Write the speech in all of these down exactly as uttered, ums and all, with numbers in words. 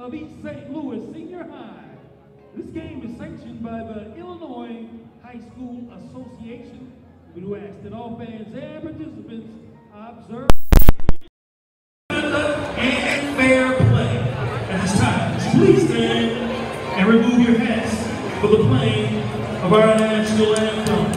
of East Saint Louis Senior High. This game is sanctioned by the Illinois High School Association. We do ask that all fans and participants observe and fair play. At this time, please stand and remove your hats for the playing of our national anthem.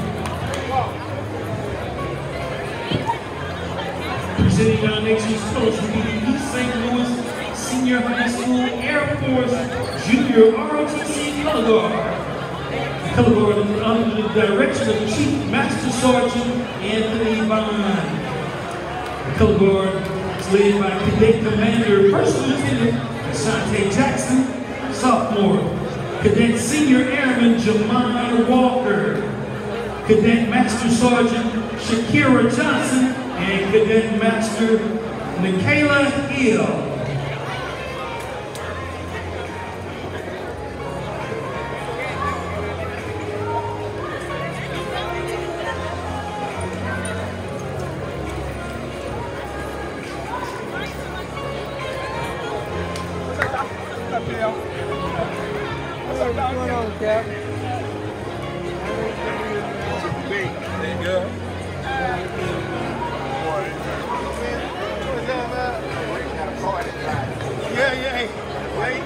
Presenting our nation's first will be the East Saint Louis Senior High School Air Force Junior R O T C Color Guard. The Color Guard is under the direction of Chief Master Sergeant Anthony Vine. The Color Guard is led by Cadet Commander First Lieutenant Ashante Jackson, Sophomore. Cadet Senior Airman Jamai Walker. Cadet Master Sergeant Shakira Johnson, and Cadet Master Michaela Hill. What's going on, Cap? There you go. Yeah, yeah. Wait,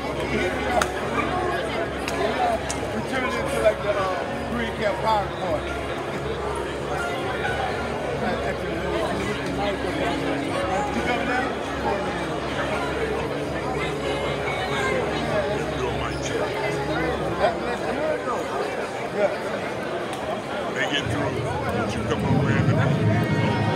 we turned into like the uh, Green Cap Power Boy. You coming down? That's good though. Yeah. They get through. But you come over here and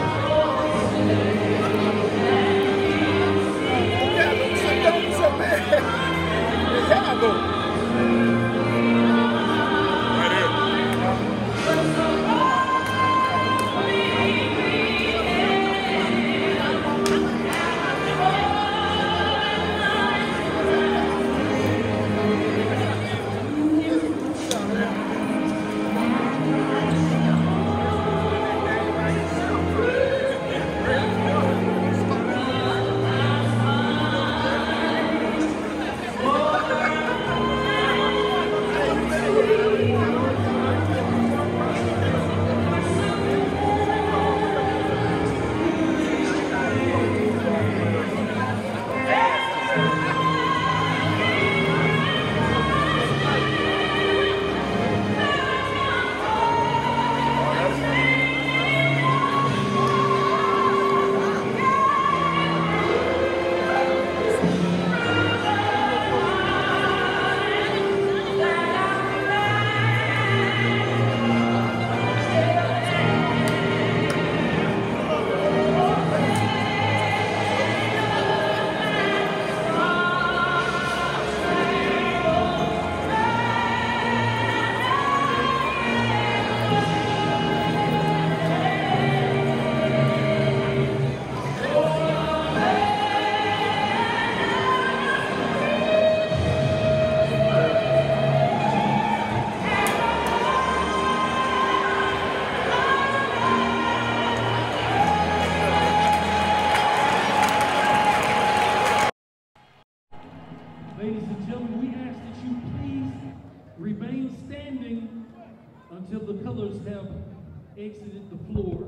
Ladies and gentlemen, we ask that you please remain standing until the colors have exited the floor.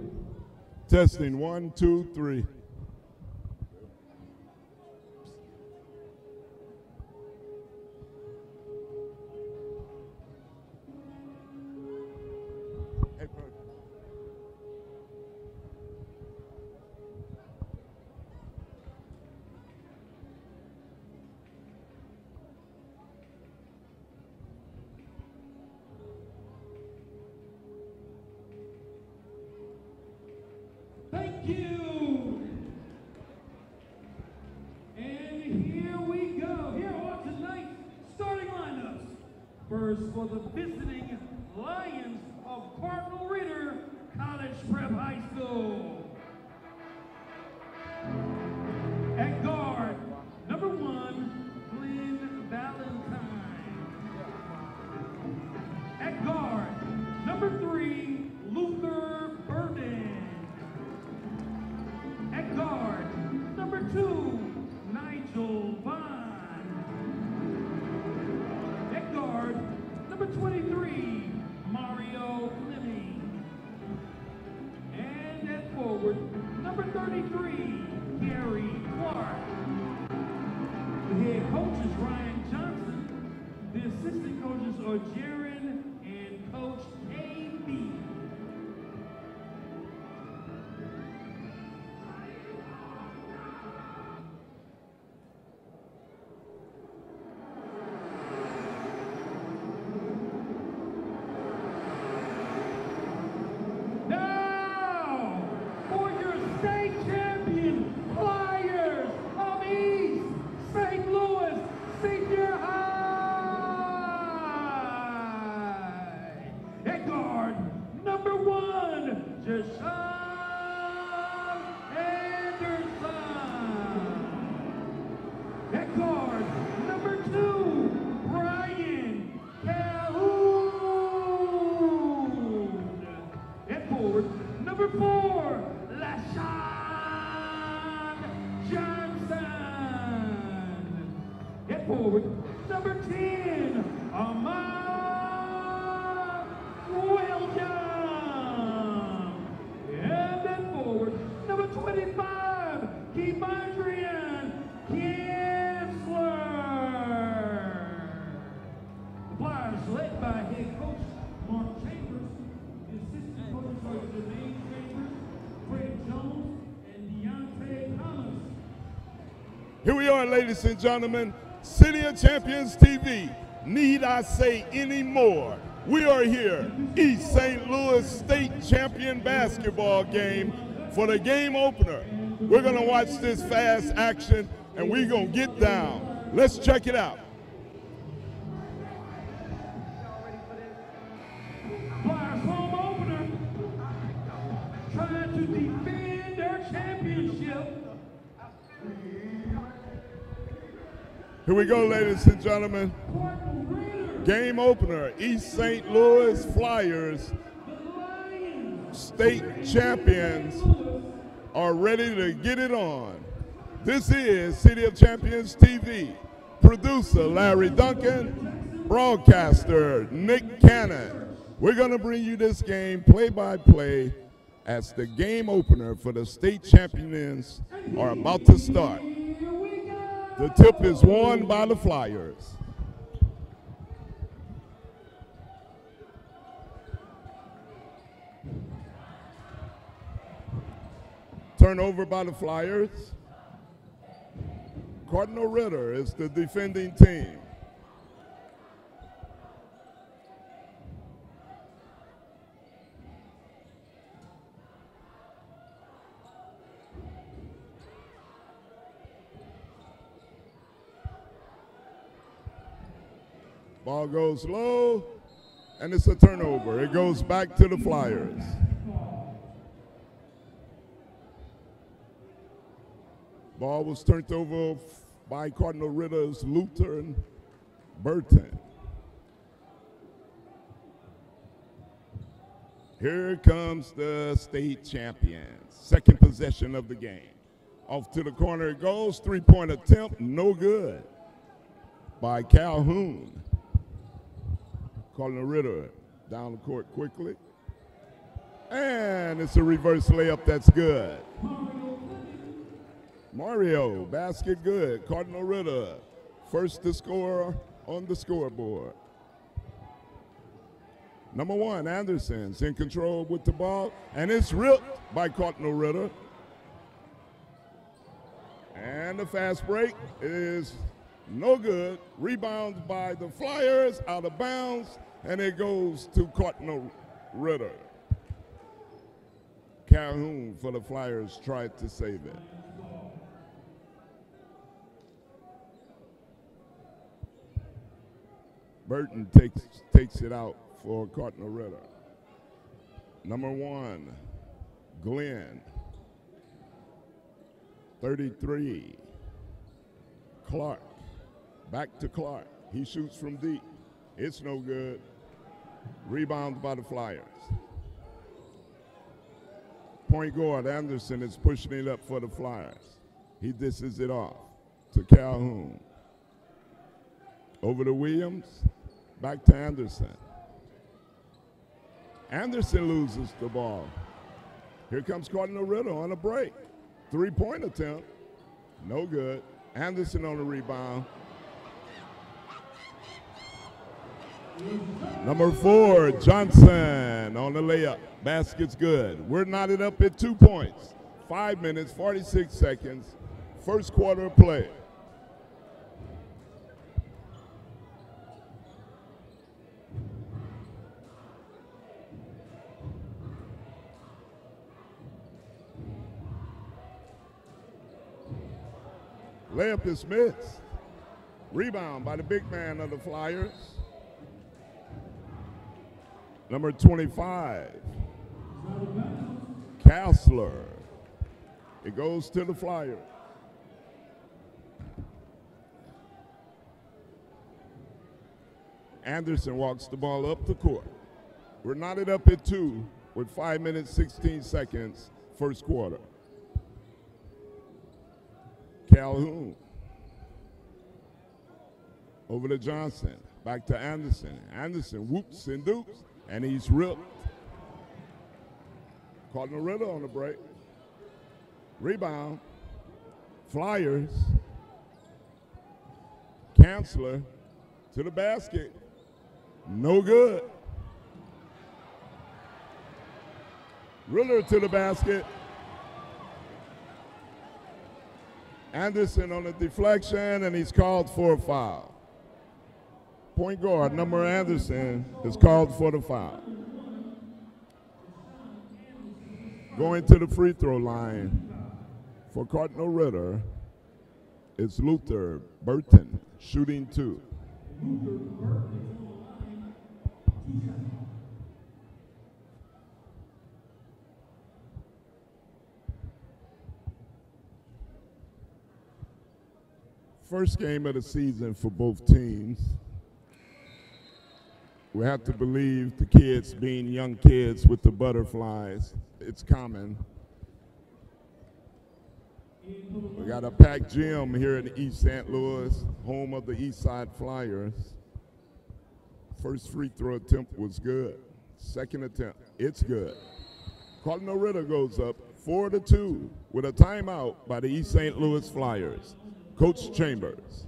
testing one, two, three. Thank you. And here we go. Here are tonight's starting lineups. First, for the visiting Lions of Cardinal Ritter College Prep High School. At guard, number one, Glenn Valentine. At guard, number three, Luther Burden. At guard, number two, Nigel Vine. is Ryan Johnson. The assistant coaches are Jaron and Coach A B. Here we are, ladies and gentlemen, City of Champions T V. Need I say any more? We are here, East Saint Louis State Champion basketball game for the game opener. We're gonna watch this fast action and we're gonna get down. Let's check it out. Flyers home opener, trying to defend their championship. Here we go, ladies and gentlemen. Game opener, East Saint Louis Flyers, state champions, are ready to get it on. This is City of Champions T V. Producer Larry Duncan, broadcaster Nick Cannon. We're gonna bring you this game play by play as the game opener for the state champions are about to start. The tip is won by the Flyers. Turnover by the Flyers. Cardinal Ritter is the defending team. Ball goes low, and it's a turnover. It goes back to the Flyers. Ball was turned over by Cardinal Ritter's Luther and Burton. Here comes the state champions. Second possession of the game. Off to the corner it goes. Three-point attempt, no good by Calhoun. Cardinal Ritter down the court quickly. And it's a reverse layup that's good. Mario, basket good. Cardinal Ritter, first to score on the scoreboard. Number one, Anderson's in control with the ball, and it's ripped by Cardinal Ritter. And the fast break is no good. Rebound by the Flyers, out of bounds, and it goes to Cardinal Ritter. Calhoun for the Flyers tried to save it. Burton takes, takes it out for Cardinal Ritter. Number one, Glenn. thirty-three, Clark. Back to Clark. He shoots from deep. It's no good. Rebound by the Flyers. Point guard Anderson is pushing it up for the Flyers. He dishes it off to Calhoun. Over to Williams. Back to Anderson. Anderson loses the ball. Here comes Cardinal Ritter on a break. Three-point attempt. No good. Anderson on the rebound. Number four, Johnson on the layup. Basket's good. We're knotted up at two points. Five minutes, forty-six seconds. First quarter of play. Layup is missed. Rebound by the big man of the Flyers. Number twenty-five, Castler. It goes to the Flyers. Anderson walks the ball up the court. We're knotted up at two with five minutes, sixteen seconds, first quarter. Calhoun. Over to Johnson. Back to Anderson. Anderson whoops and doops, and he's ripped. Cardinal Ritter on the break. Rebound. Flyers. Chancellor to the basket. No good. Ritter to the basket. Anderson on a deflection, and he's called for a foul. Point guard, number Anderson, is called for the foul. Going to the free throw line for Cardinal Ritter is Luther Burton, shooting two. First game of the season for both teams. We have to believe the kids, being young kids with the butterflies, it's common. We got a packed gym here in East Saint Louis, home of the East Side Flyers. First free throw attempt was good. Second attempt, it's good. Cardinal Ritter goes up four to two with a timeout by the East Saint Louis Flyers. Coach Chambers.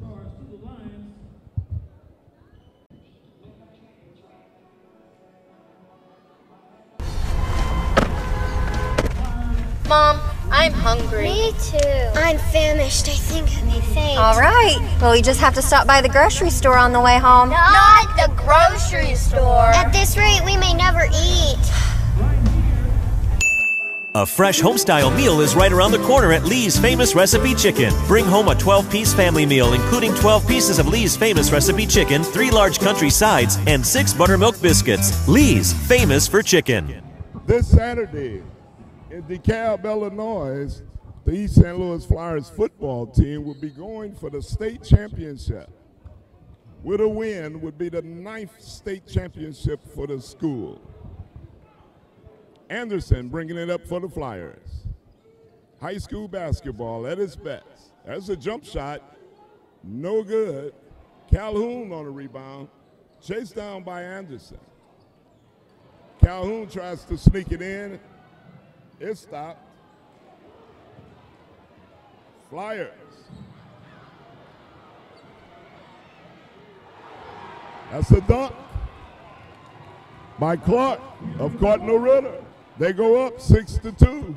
Mom, I'm hungry. Me too. I'm famished. I think I may faint. All right. Well, we just have to stop by the grocery store on the way home. Not the grocery store. At this rate, we may never eat. A fresh home-style meal is right around the corner at Lee's Famous Recipe Chicken. Bring home a twelve-piece family meal, including twelve pieces of Lee's Famous Recipe Chicken, three large country sides, and six buttermilk biscuits. Lee's, famous for chicken. This Saturday in DeKalb, Illinois, the East Saint Louis Flyers football team will be going for the state championship. With a win, would be the ninth state championship for the school. Anderson bringing it up for the Flyers. High school basketball at its best. There's a jump shot, no good. Calhoun on the rebound, chased down by Anderson. Calhoun tries to sneak it in. It's stopped. Flyers. That's a dunk by Clark of Cardinal Ritter. They go up six to two.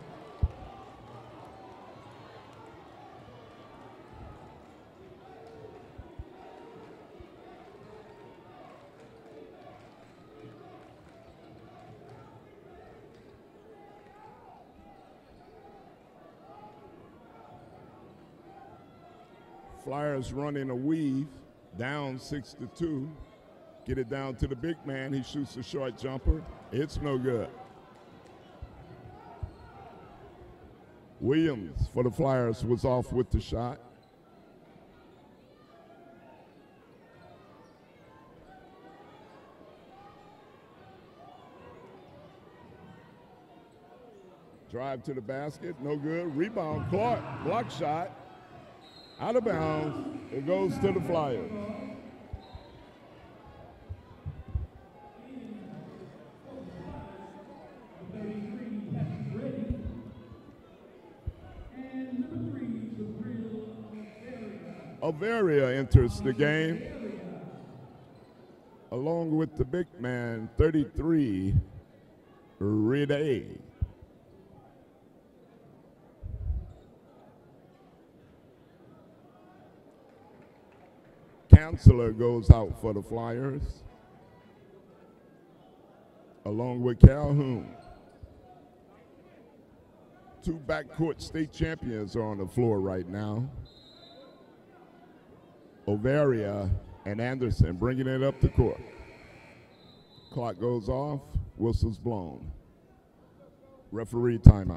Flyers running a weave, down six to two. Get it down to the big man. He shoots a short jumper. It's no good. Williams for the Flyers was off with the shot. Drive to the basket, no good. Rebound, Clark, block shot. Out of bounds, it goes to the Flyers. Averia enters the game. along with the big man, thirty-three, Ritter. Counselor goes out for the Flyers, along with Calhoun. Two backcourt state champions are on the floor right now. Overia and Anderson bringing it up the court. Clock goes off, whistle's blown. Referee timeout.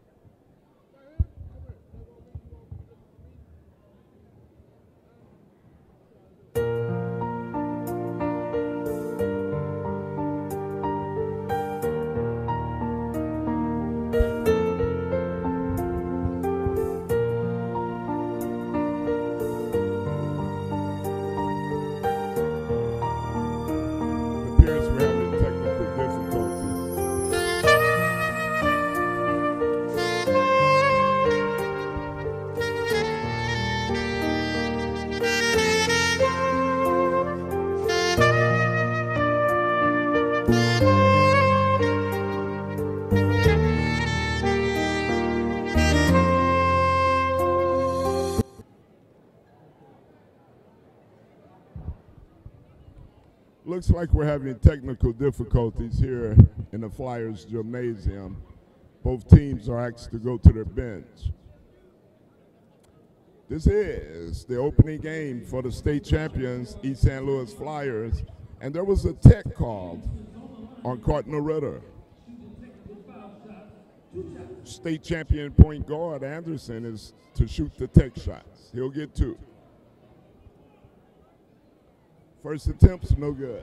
Looks like we're having technical difficulties here in the Flyers gymnasium. Both teams are asked to go to their bench. This is the opening game for the state champions, East Saint Louis Flyers, and there was a tech called on Cardinal Ritter. State champion point guard Anderson is to shoot the tech shots. He'll get two. First attempt's no good.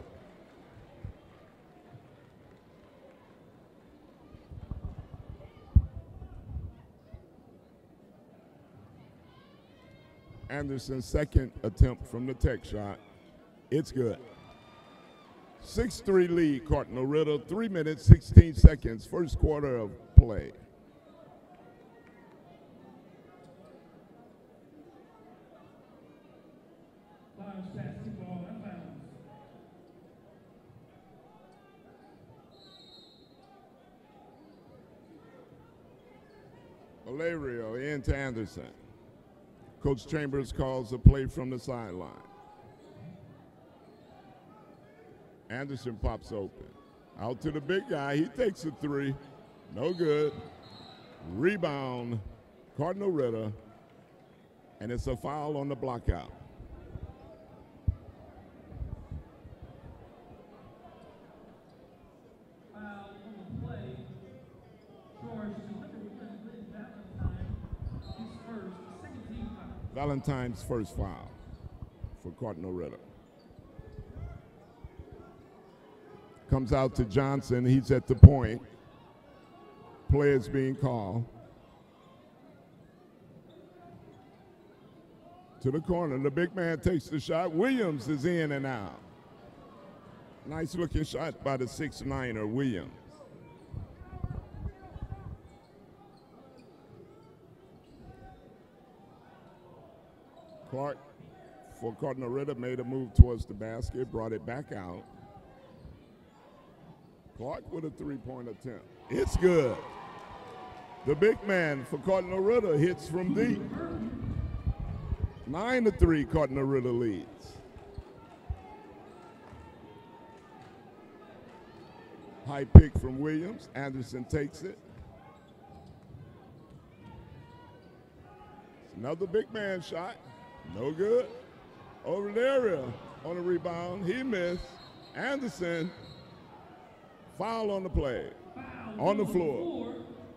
Anderson's second attempt from the tech shot. It's good. six three lead, Cardinal Ritter, three minutes, sixteen seconds, first quarter of play. Valerio into Anderson. Coach Chambers calls a play from the sideline. Anderson pops open. Out to the big guy. He takes a three. No good. Rebound, Cardinal Ritter. And it's a foul on the block out. Valentine's first foul for Cardinal Ritter. Comes out to Johnson. He's at the point. Play is being called. To the corner. The big man takes the shot. Williams is in and out. Nice looking shot by the six niner, Williams. Clark, for Cardinal Ritter, made a move towards the basket, brought it back out. Clark with a three-point attempt. It's good. The big man for Cardinal Ritter hits from deep. Nine to three, Cardinal Ritter leads. High pick from Williams. Anderson takes it. Another big man shot. No good. Over there on the rebound. He missed. Anderson, foul on the play. On the floor.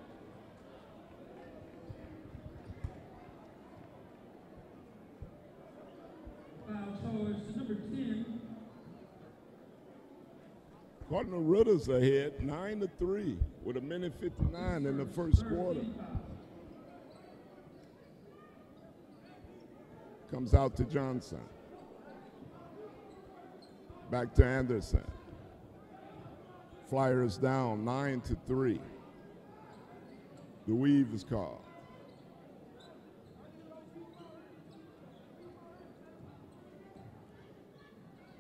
Cardinal Ritter's ahead, nine to three, with a minute fifty-nine in the first quarter. Comes out to Johnson. Back to Anderson. Flyers down nine to three. The weave is called.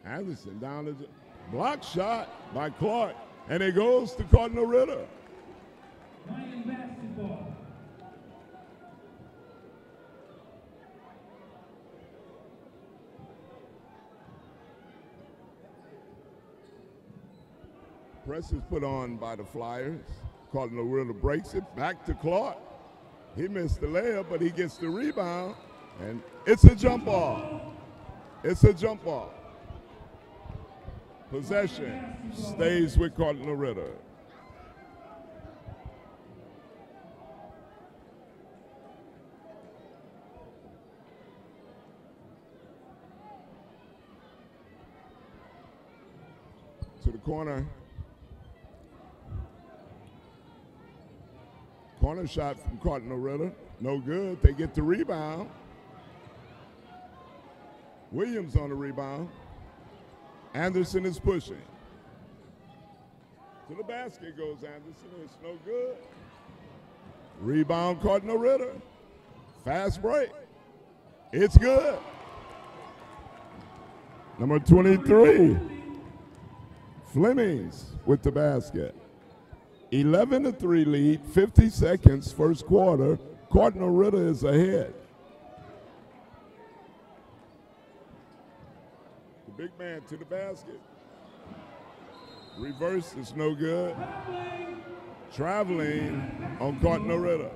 Anderson down the block shot by Clark, and it goes to Cardinal Ritter. Lion basketball. Press is put on by the Flyers. Cardinal Ritter breaks it back to Clark. He missed the layup, but he gets the rebound, and it's a jump ball. It's a jump ball. Possession stays with Cardinal Ritter. To the corner. Corner shot from Cardinal Ritter. No good. They get the rebound. Williams on the rebound. Anderson is pushing. To the basket goes Anderson. It's no good. Rebound Cardinal Ritter. Fast break. It's good. Number twenty-three. Flemings with the basket. eleven to three lead, fifty seconds, first quarter. Cardinal Ritter is ahead. The big man to the basket. Reverse is no good. Traveling on Cardinal Ritter.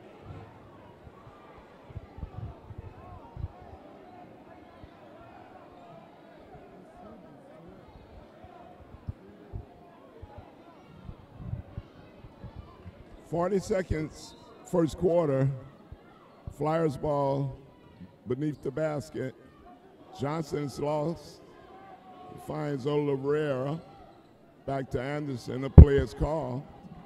forty seconds, first quarter. Flyers ball beneath the basket. Johnson's lost. He finds Oliveira. Back to Anderson, the player's call.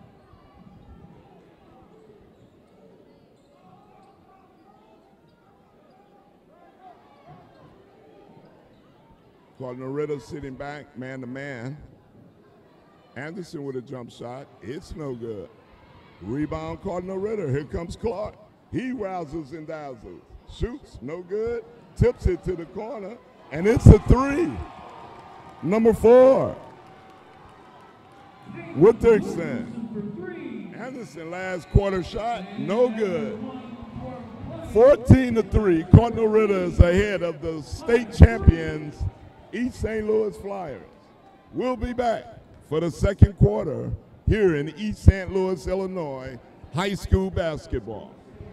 Cardinal Ritter sitting back, man to man. Anderson with a jump shot. It's no good. Rebound Cardinal Ritter. Here comes Clark. He rouses and dazzles. Shoots, no good. Tips it to the corner, and it's a three. Number four. Witherspoon. Anderson last quarter shot, no good. fourteen to three. Cardinal Ritter is ahead of the state champions, East Saint Louis Flyers. We'll be back for the second quarter here in East Saint Louis, Illinois, high school basketball.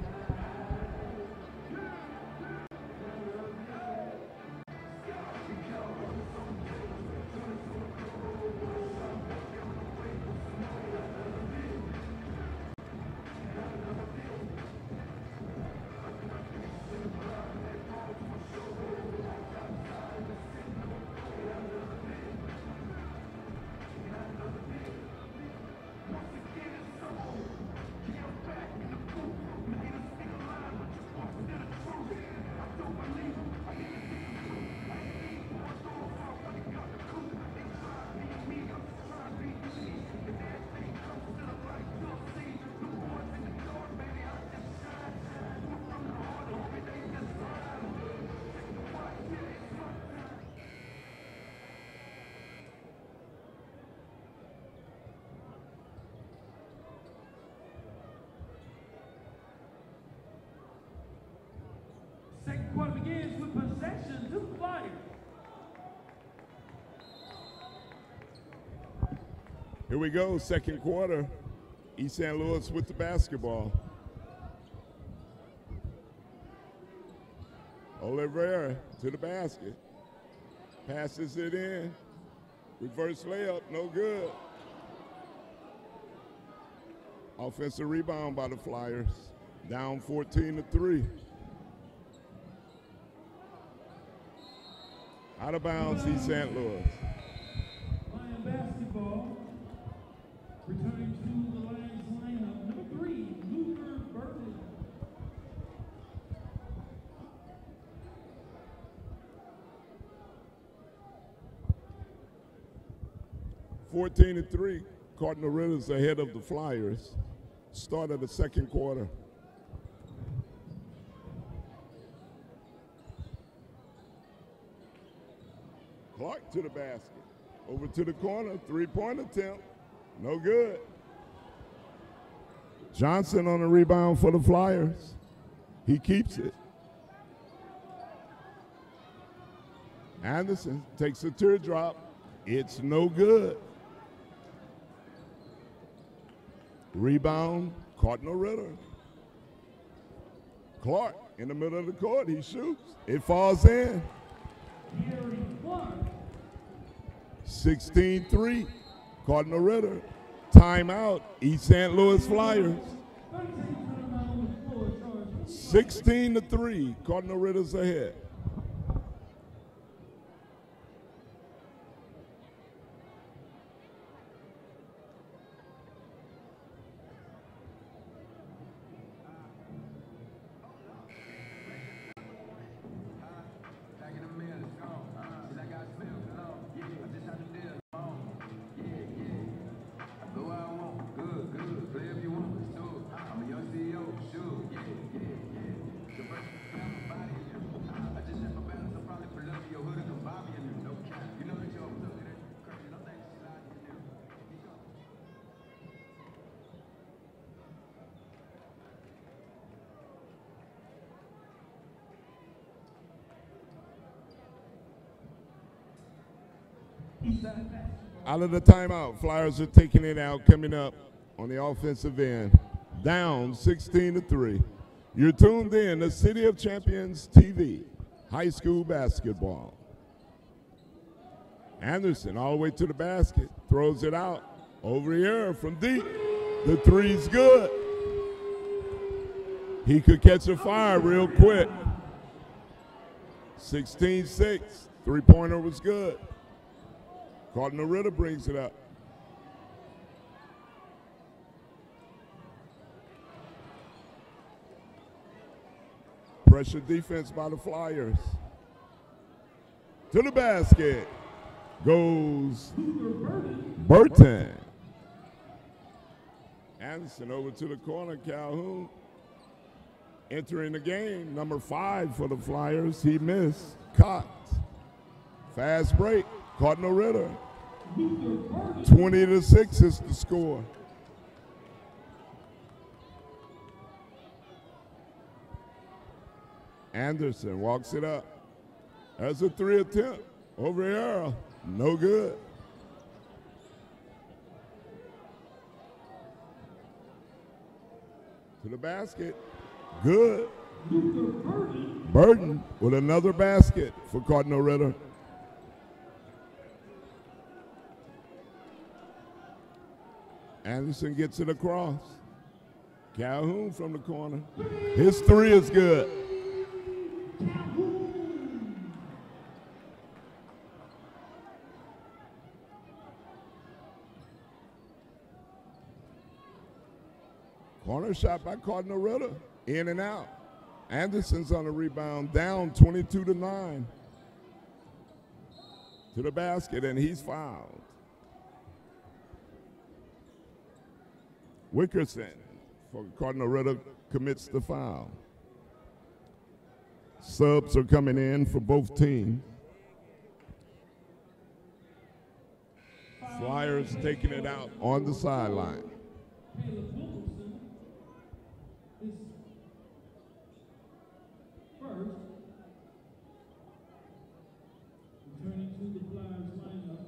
Second quarter begins with possession to the Flyers. Here we go, second quarter. East Saint Louis with the basketball. Oliveira to the basket. Passes it in. Reverse layup, no good. Offensive rebound by the Flyers. Down fourteen to three. Out of bounds, East Saint Louis. Lion basketball. Returning to the Lions lineup, number three, Luther Burton. fourteen to three. Cardinal Ritter's ahead of the Flyers. Start of the second quarter. Clark to the basket. Over to the corner, three-point attempt. No good. Johnson on the rebound for the Flyers. He keeps it. Anderson takes a teardrop. It's no good. Rebound, Cardinal Ritter. Clark in the middle of the court. He shoots. It falls in. sixteen three, Cardinal Ritter. Timeout, East Saint Louis Flyers. sixteen to three, Cardinal Ritter's ahead. Out of the timeout, Flyers are taking it out, coming up on the offensive end. Down sixteen to three. You're tuned in to City of Champions T V, high school basketball. Anderson all the way to the basket, throws it out. Over here from deep. The three's good. He could catch a fire real quick. sixteen six, three-pointer was good. Cardinal Ritter brings it up. Pressure defense by the Flyers. To the basket goes Burton. Anderson over to the corner, Calhoun. Entering the game, number five for the Flyers. He missed. Cox. Fast break. Cardinal Ritter. twenty to six is the score. Anderson walks it up. That's a three attempt. Over here, no good. To the basket, good. Burton with another basket for Cardinal Ritter. Anderson gets it across. Calhoun from the corner. His three is good. Corner shot by Cardinal Ritter. In and out. Anderson's on the rebound, down twenty-two to nine. To the basket, and he's fouled. Wickerson for Cardinal Ritter commits the foul. Subs are coming in for both teams. Flyers taking it out on the sideline. Returning to the Flyers lineup,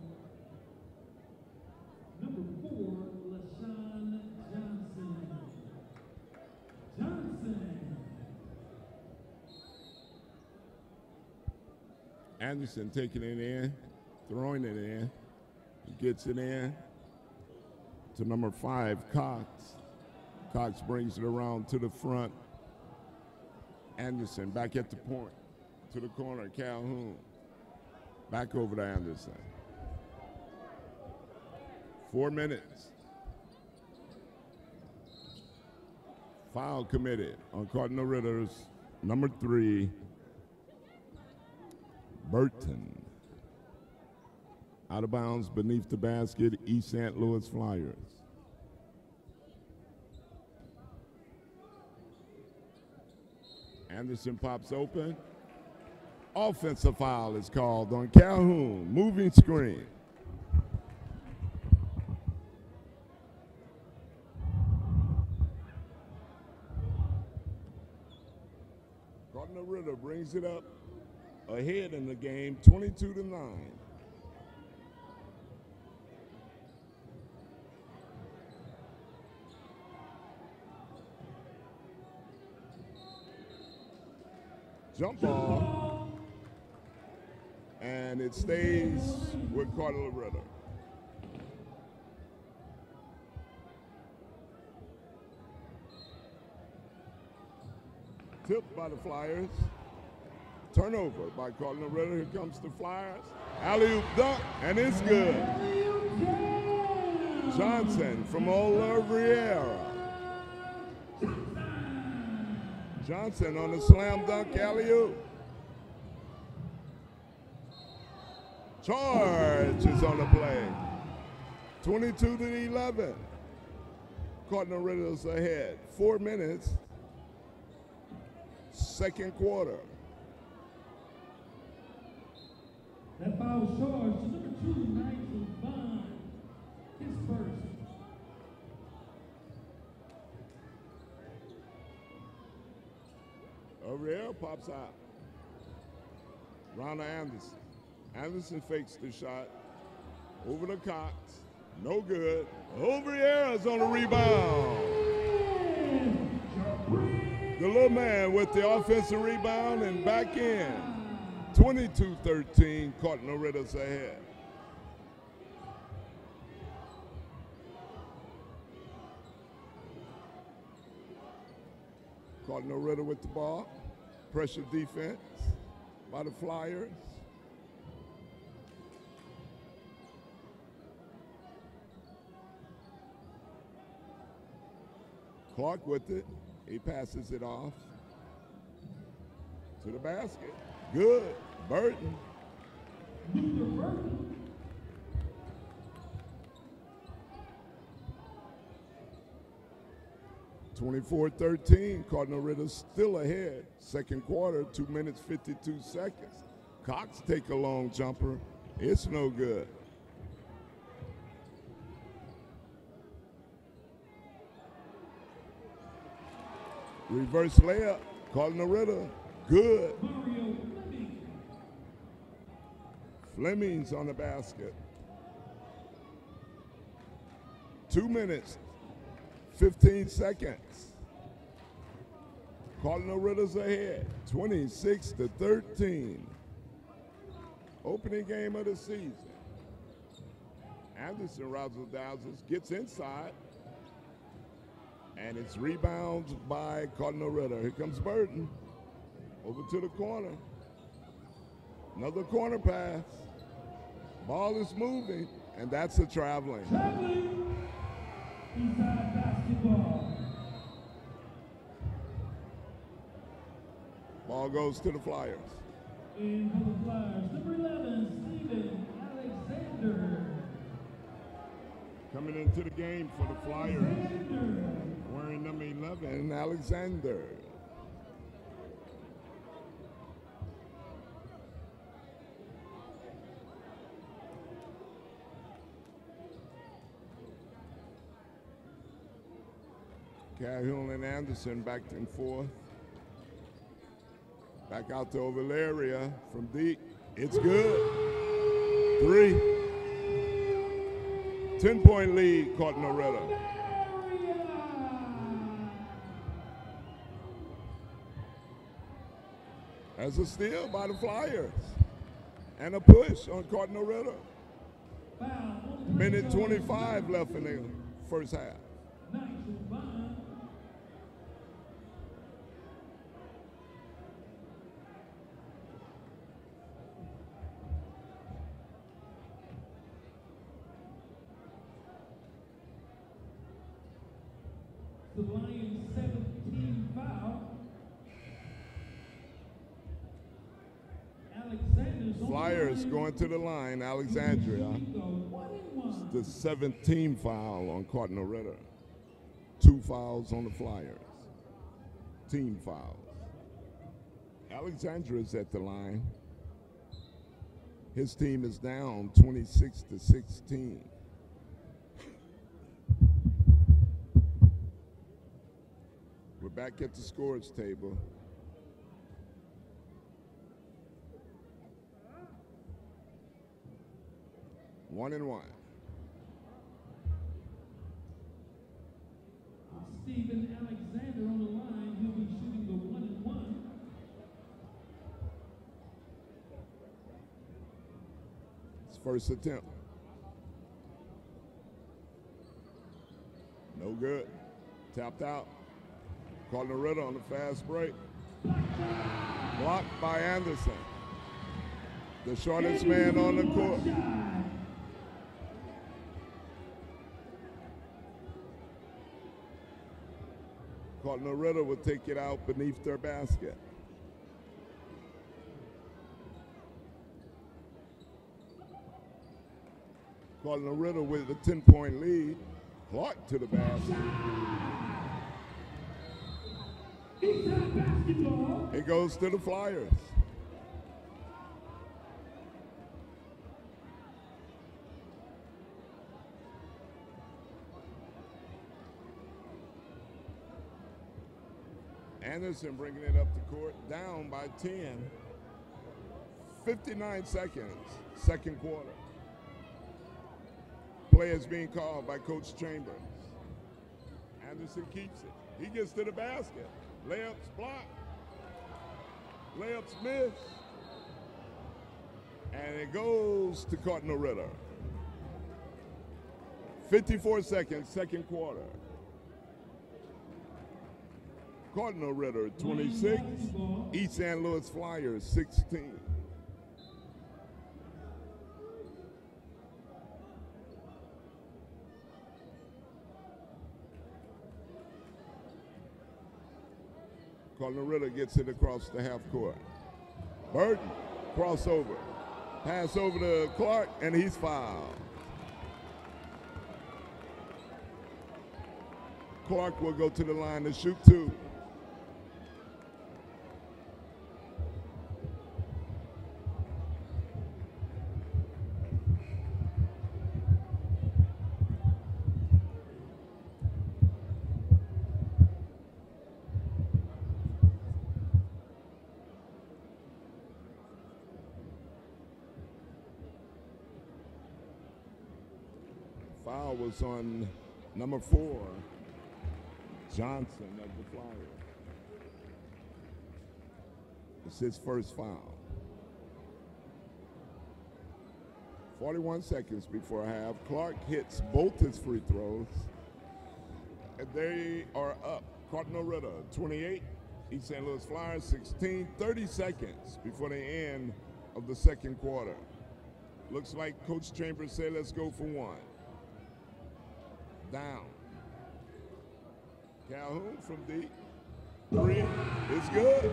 number four, LaShawn Johnson. Johnson. Anderson taking it in, throwing it in. He gets it in to number five, Cox. Cox brings it around to the front. Anderson back at the point, to the corner, Calhoun. Back over to Anderson. Four minutes. Foul committed on Cardinal Ritter's number three, Burton. Out of bounds beneath the basket, East Saint Louis Flyers. Anderson pops open. Offensive foul is called on Calhoun. Moving screen. Cardinal Ritter brings it up ahead in the game, twenty-two to nine. Jump ball, and it stays with Cardinal Ritter. Tipped by the Flyers. Turnover by Cardinal Ritter. Here comes the Flyers. Alley-oop dunk, and it's good. Johnson from Ola Riera. Johnson on the slam dunk alley-oop. Charge is on the play. twenty-two to eleven. Cardinal Ritter's ahead. Four minutes. Second quarter. That foul charge to number two, Nigel Bond. His first. Over here, pops out. Ronald Anderson. Anderson fakes the shot. Over to Cox. No good. Over here is on the rebound. The little man with the offensive rebound and back in. twenty-two thirteen, Cardinal Ritter's ahead. Cardinal Ritter with the ball. Pressure defense by the Flyers. Clark with it. He passes it off to the basket. Good. Burton. twenty-four thirteen, Cardinal Ritter still ahead. Second quarter, two minutes, fifty-two seconds. Cox take a long jumper. It's no good. Reverse layup, Cardinal Ritter, good. Fleming's on the basket. Two minutes, fifteen seconds. Cardinal Ritter's ahead, twenty-six to thirteen. Opening game of the season. Anderson razzle dazzles, gets inside, and it's rebounded by Cardinal Ritter. Here comes Burton, over to the corner. Another corner pass. Ball is moving, and that's a traveling. Traveling. Inside basketball. Ball goes to the Flyers. In for the Flyers, number eleven, Steven Alexander. Coming into the game for the Flyers, Alexander. Wearing number eleven, Alexander. Calhoun and Anderson back and forth. Back out to Ovalaria from deep. It's good. Three. ten-point lead, Cardinal Ritter. As a steal by the Flyers. And a push on Cardinal Ritter. Minute twenty-five left in the first half. The Lions seventeen foul. Alexander's Flyers going to the line, Alexandria. It's the seventeenth foul on Cardinal Ritter. Two fouls on the Flyers. Team fouls. Alexandria's at the line. His team is down twenty-six to sixteen. We're back at the scores table. One and one. Stephen Alexander on the line. He'll be shooting the one and one. His first attempt. No good. Tapped out. Cardinal Ritter on the fast break. Blocked by Anderson. The shortest man on the court. Cardinal Ritter will take it out beneath their basket. Cardinal Ritter with a ten-point lead. Clark to the basket. It goes to the Flyers. Anderson bringing it up the court, down by ten. fifty-nine seconds, second quarter. Play is being called by Coach Chambers. Anderson keeps it. He gets to the basket. Layups blocked. Layups missed. And it goes to Cardinal Ritter. fifty-four seconds, second quarter. Cardinal Ritter, twenty-six. East Saint Louis Flyers, sixteen. Cardinal Ritter gets it across the half court. Burton, crossover. Pass over to Clark, and he's fouled. Clark will go to the line to shoot two. Foul was on number four, Johnson of the Flyers. It's his first foul. forty-one seconds before half. Clark hits both his free throws, and they are up. Cardinal Ritter, twenty-eight. East Saint Louis Flyers, sixteen. thirty seconds before the end of the second quarter. Looks like Coach Chambers said, let's go for one. Down. Calhoun from deep. Three. It's good.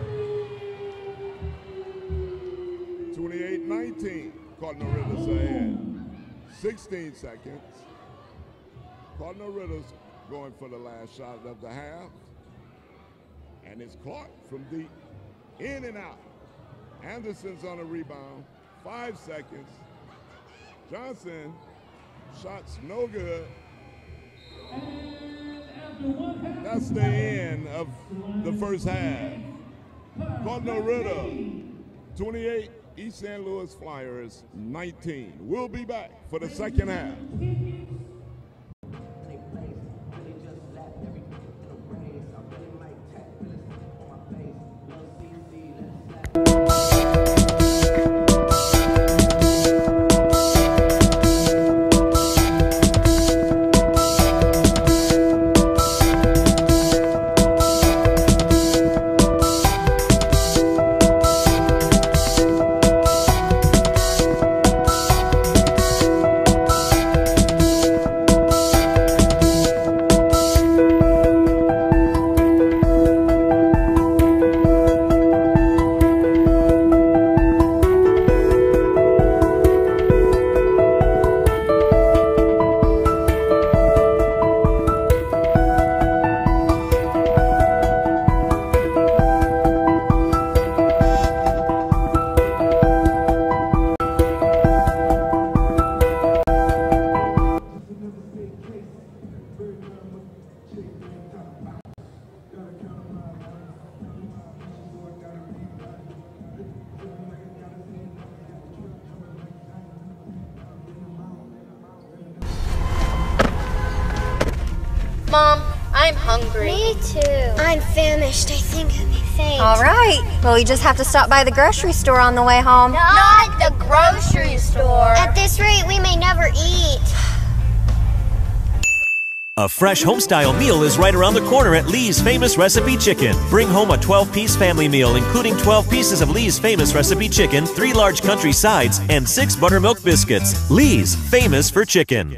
twenty-eight nineteen. Cardinal Ritter's ahead. sixteen seconds. Cardinal Ritter's going for the last shot of the half. And it's Clark from deep. In and out. Anderson's on a rebound. Five seconds. Johnson. Shots no good. That's the end of the first half. Cardinal Ritter, twenty-eight. East Saint Louis Flyers, nineteen. We'll be back for the second half. Mom, I'm hungry. Me too. I'm famished. I think I may faint. All right. Well, we just have to stop by the grocery store on the way home. Not the grocery store. At this rate, we may never eat. A fresh homestyle meal is right around the corner at Lee's Famous Recipe Chicken. Bring home a twelve piece family meal including twelve pieces of Lee's Famous Recipe Chicken, three large country sides, and six buttermilk biscuits. Lee's, famous for chicken.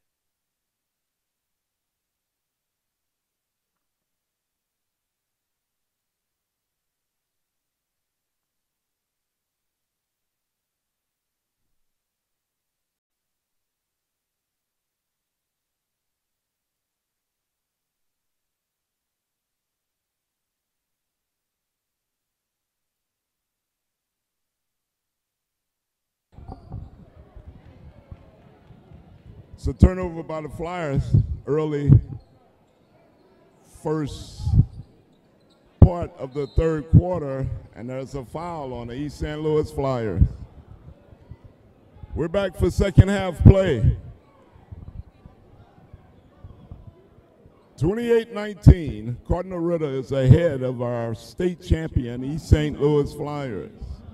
It's a turnover by the Flyers early first part of the third quarter, and there's a foul on the East Saint Louis Flyers. We're back for second half play. twenty-eight nineteen, Cardinal Ritter is ahead of our state champion East Saint Louis Flyers.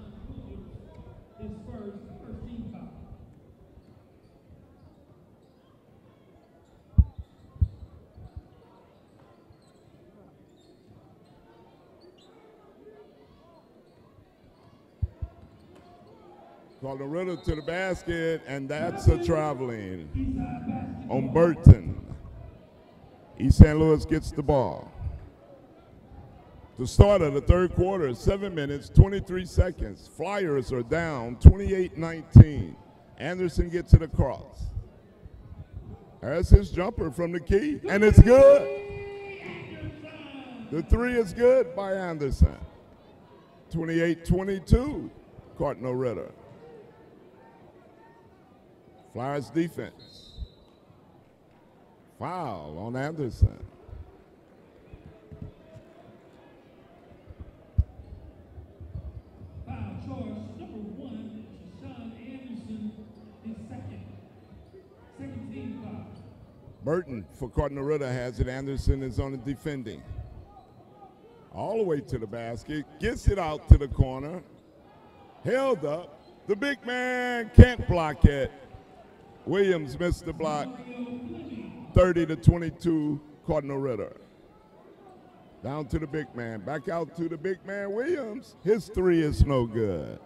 Cardinal Ritter to the basket, and that's a traveling on Burton. East Saint Louis gets the ball. The start of the third quarter, seven minutes, twenty-three seconds. Flyers are down twenty-eight nineteen. Anderson gets it across. There's his jumper from the key, and it's good. The three is good by Anderson. twenty-eight twenty-two, Cardinal Ritter. Flyers defense. Foul on Anderson. Foul charge number one, Sean Anderson is second. Second team foul. Burton for Cardinal Ritter has it. Anderson is on the defending. All the way to the basket. Gets it out to the corner. Held up. The big man can't block it. Williams missed the block. thirty to twenty-two, Cardinal Ritter. Down to the big man. Back out to the big man, Williams. His three is no good.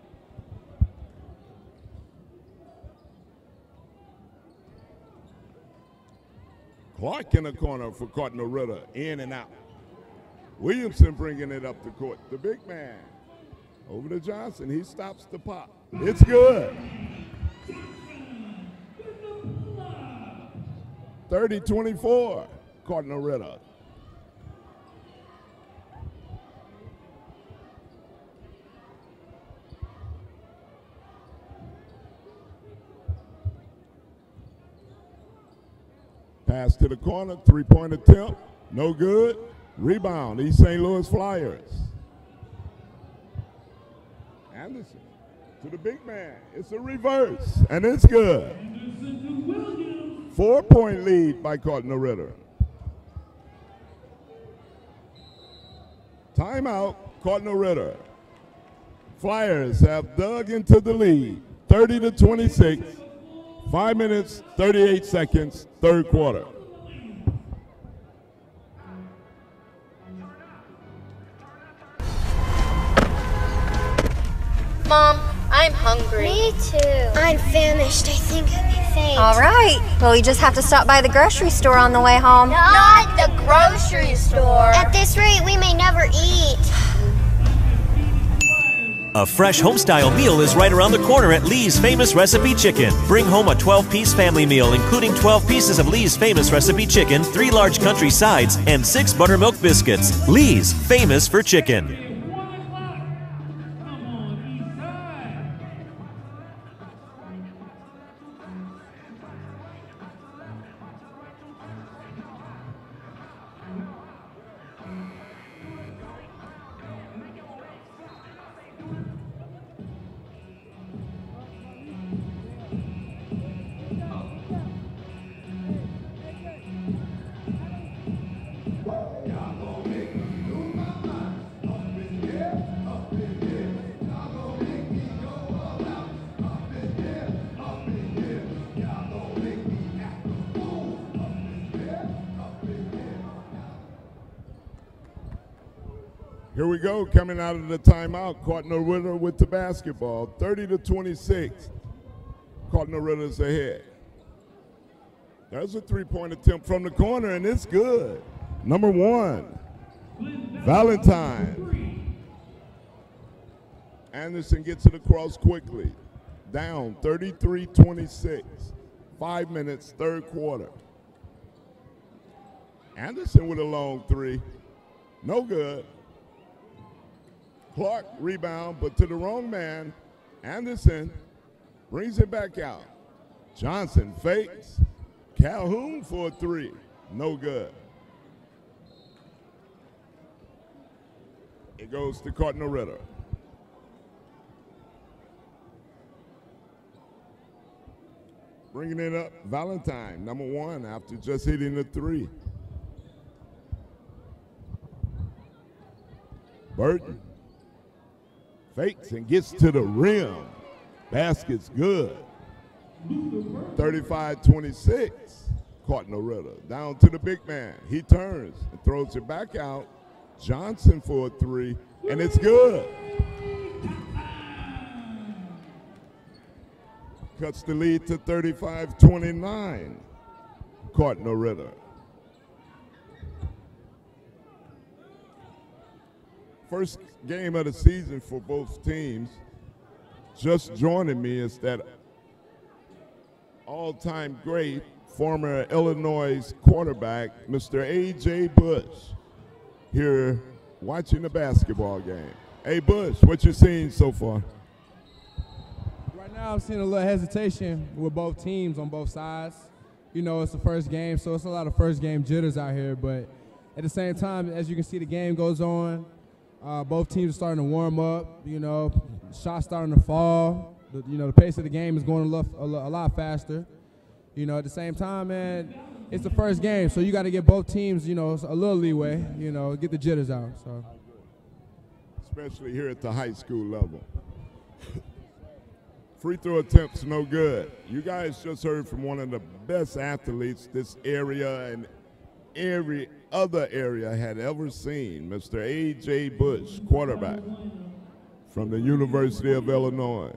Clark in the corner for Cardinal Ritter. In and out. Williamson bringing it up the court. The big man. Over to Johnson. He stops the pop. It's good. thirty twenty-four, Cardinal Ritter. Pass to the corner, three-point attempt, no good. Rebound, East Saint Louis Flyers. Anderson to the big man. It's a reverse, and it's good. Four-point lead by Cardinal Ritter. Timeout, Cardinal Ritter. Flyers have dug into the lead, thirty to twenty-six. Five minutes, thirty-eight seconds, third quarter. Mom, I'm hungry. Me too. I'm famished. I think I may faint. All right. Well, we just have to stop by the grocery store on the way home. Not the grocery store. At this rate, we may never eat. A fresh homestyle meal is right around the corner at Lee's Famous Recipe Chicken. Bring home a twelve piece family meal including twelve pieces of Lee's Famous Recipe Chicken, three large country sides, and six buttermilk biscuits. Lee's, famous for chicken. Here we go, coming out of the timeout, Cardinal Ritter with the basketball, thirty to twenty-six. Cardinal Ritter's ahead. There's a three-point attempt from the corner, and it's good. Number one, Valentine. Anderson gets it across quickly. Down thirty-three twenty-six. Five minutes, third quarter. Anderson with a long three. No good. Clark rebound, but to the wrong man. Anderson brings it back out. Johnson fakes. Calhoun for a three. No good. It goes to Cardinal Ritter. Bringing it up, Valentine, number one, after just hitting the three. Burton fakes and gets to the rim. Basket's good. thirty-five twenty-six, Cardinal Ritter. Down to the big man. He turns and throws it back out. Johnson for a three, and it's good. Cuts the lead to thirty-five twenty-nine, Cardinal Ritter. First game of the season for both teams. Just joining me is that all-time great former Illinois quarterback, Mister A J Bush, here watching the basketball game. Hey, Bush, what you seeing so far? Right now I'm seeing a little hesitation with both teams on both sides. You know, it's the first game, so it's a lot of first game jitters out here, but at the same time, as you can see, the game goes on. Uh, both teams are starting to warm up, you know, shots starting to fall. The, you know, the pace of the game is going a lot, a lot faster. You know, at the same time, man, it's the first game, so you got to give both teams, you know, a little leeway, you know, get the jitters out. So, especially here at the high school level. Free throw attempts no good. You guys just heard from one of the best athletes this area and every other area had ever seen, Mister A J Bush, quarterback from the University of Illinois.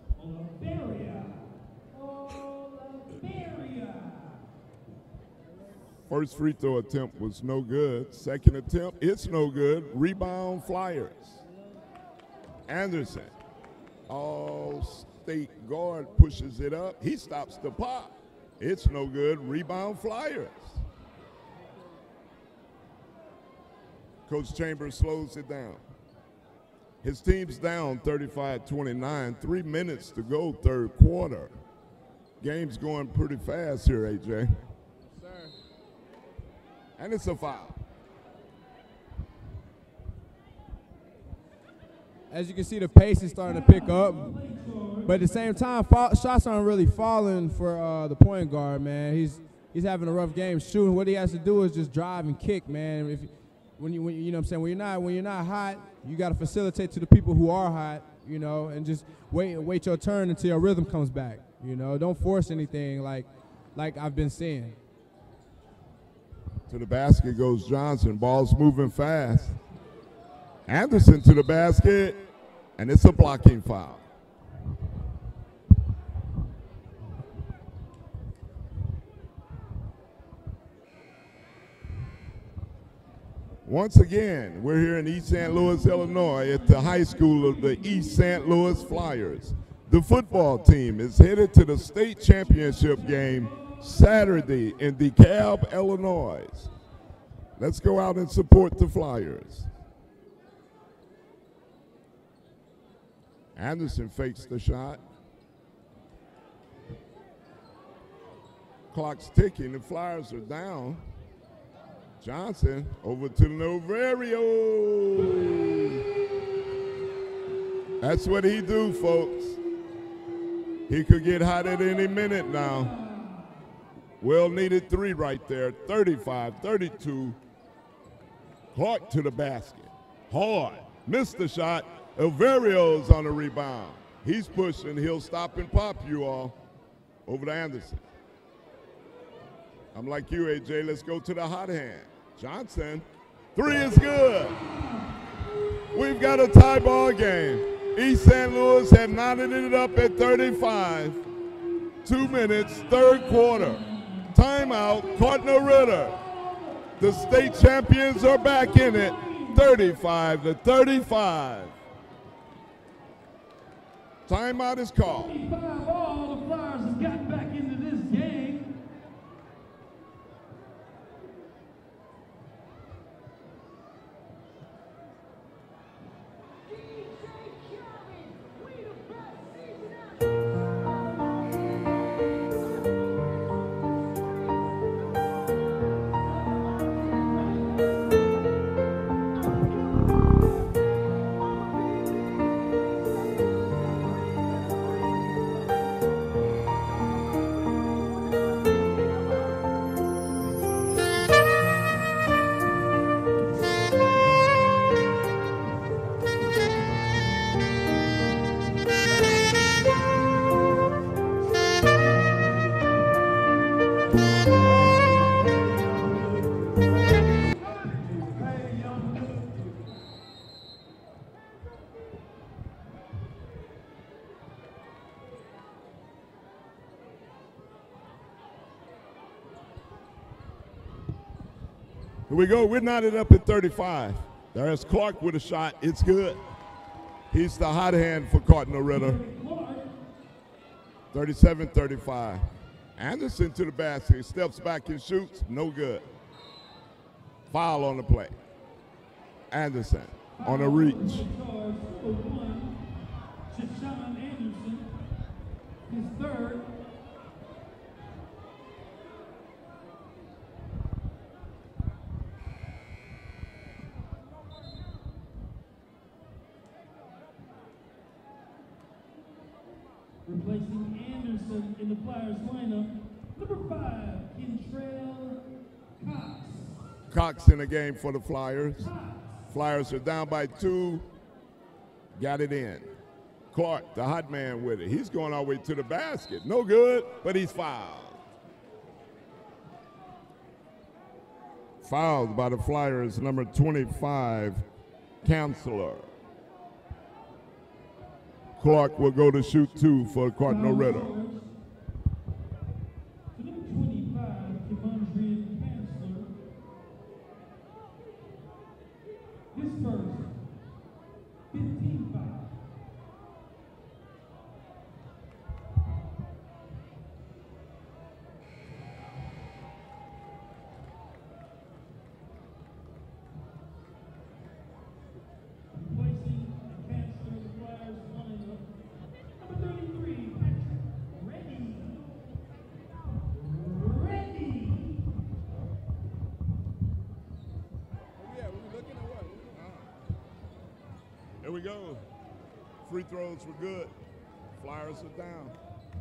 First free throw attempt was no good. Second attempt, it's no good. Rebound Flyers. Anderson, all-state guard, pushes it up. He stops the pop. It's no good. Rebound Flyers. Coach Chambers slows it down. His team's down thirty-five twenty-nine. Three minutes to go, third quarter. Game's going pretty fast here, A J. And it's a foul. as you can see, the pace is starting to pick up. But at the same time, fall, shots aren't really falling for uh, the point guard, man. He's he's having a rough game shooting. What he has to do is just drive and kick, man. If when you when, you know what I'm saying, when you're not when you're not hot, you got to facilitate to the people who are hot, you know, and just wait wait your turn until your rhythm comes back. You know, don't force anything like like I've been seeing. To the basket goes Johnson. Ball's moving fast. Anderson to the basket, and it's a blocking foul. Once again, we're here in East Saint Louis, Illinois, at the high school of the East Saint Louis Flyers. The football team is headed to the state championship game Saturday in DeKalb, Illinois. Let's go out and support the Flyers. Anderson fakes the shot. Clock's ticking, the Flyers are down. Johnson over to Novario. That's what he do, folks. He could get hot at any minute now. Well needed three right there, thirty-five thirty-two. Clark to the basket. Hard, missed the shot. Elvario's on the rebound. He's pushing, he'll stop and pop you all. Over to Anderson. I'm like you, A J, let's go to the hot hand. Johnson, three is good. We've got a tie ball game. East Saint Louis had knotted it up at thirty-five. Two minutes, third quarter. Timeout, Cardinal Ritter. The state champions are back in it, thirty-five to thirty-five. Timeout is called. All the Flyers have gotten back into this game. Here we go. We're knotted up at thirty-five. There's Clark with a shot. It's good. He's the hot hand for Cardinal Ritter. thirty-seven thirty-five. Anderson to the basket. He steps back and shoots. No good. Foul on the play. Anderson on a reach. Anderson, his third. Replacing Anderson in the Flyers lineup, number five, Kentrell Cox. Cox in the game for the Flyers. Flyers are down by two. Got it in. Clark, the hot man with it. He's going all the way to the basket. No good, but he's fouled. Fouled by the Flyers, number twenty-five, Counselor. Clark will go to shoot two for Cardinal Ritter. His first, fifteen foul. Replacing the Cancer of the Flyers lineup, number thirty-three, Patrick Reddy. Reddy. Here we go. Free throws were good. Flyers are down.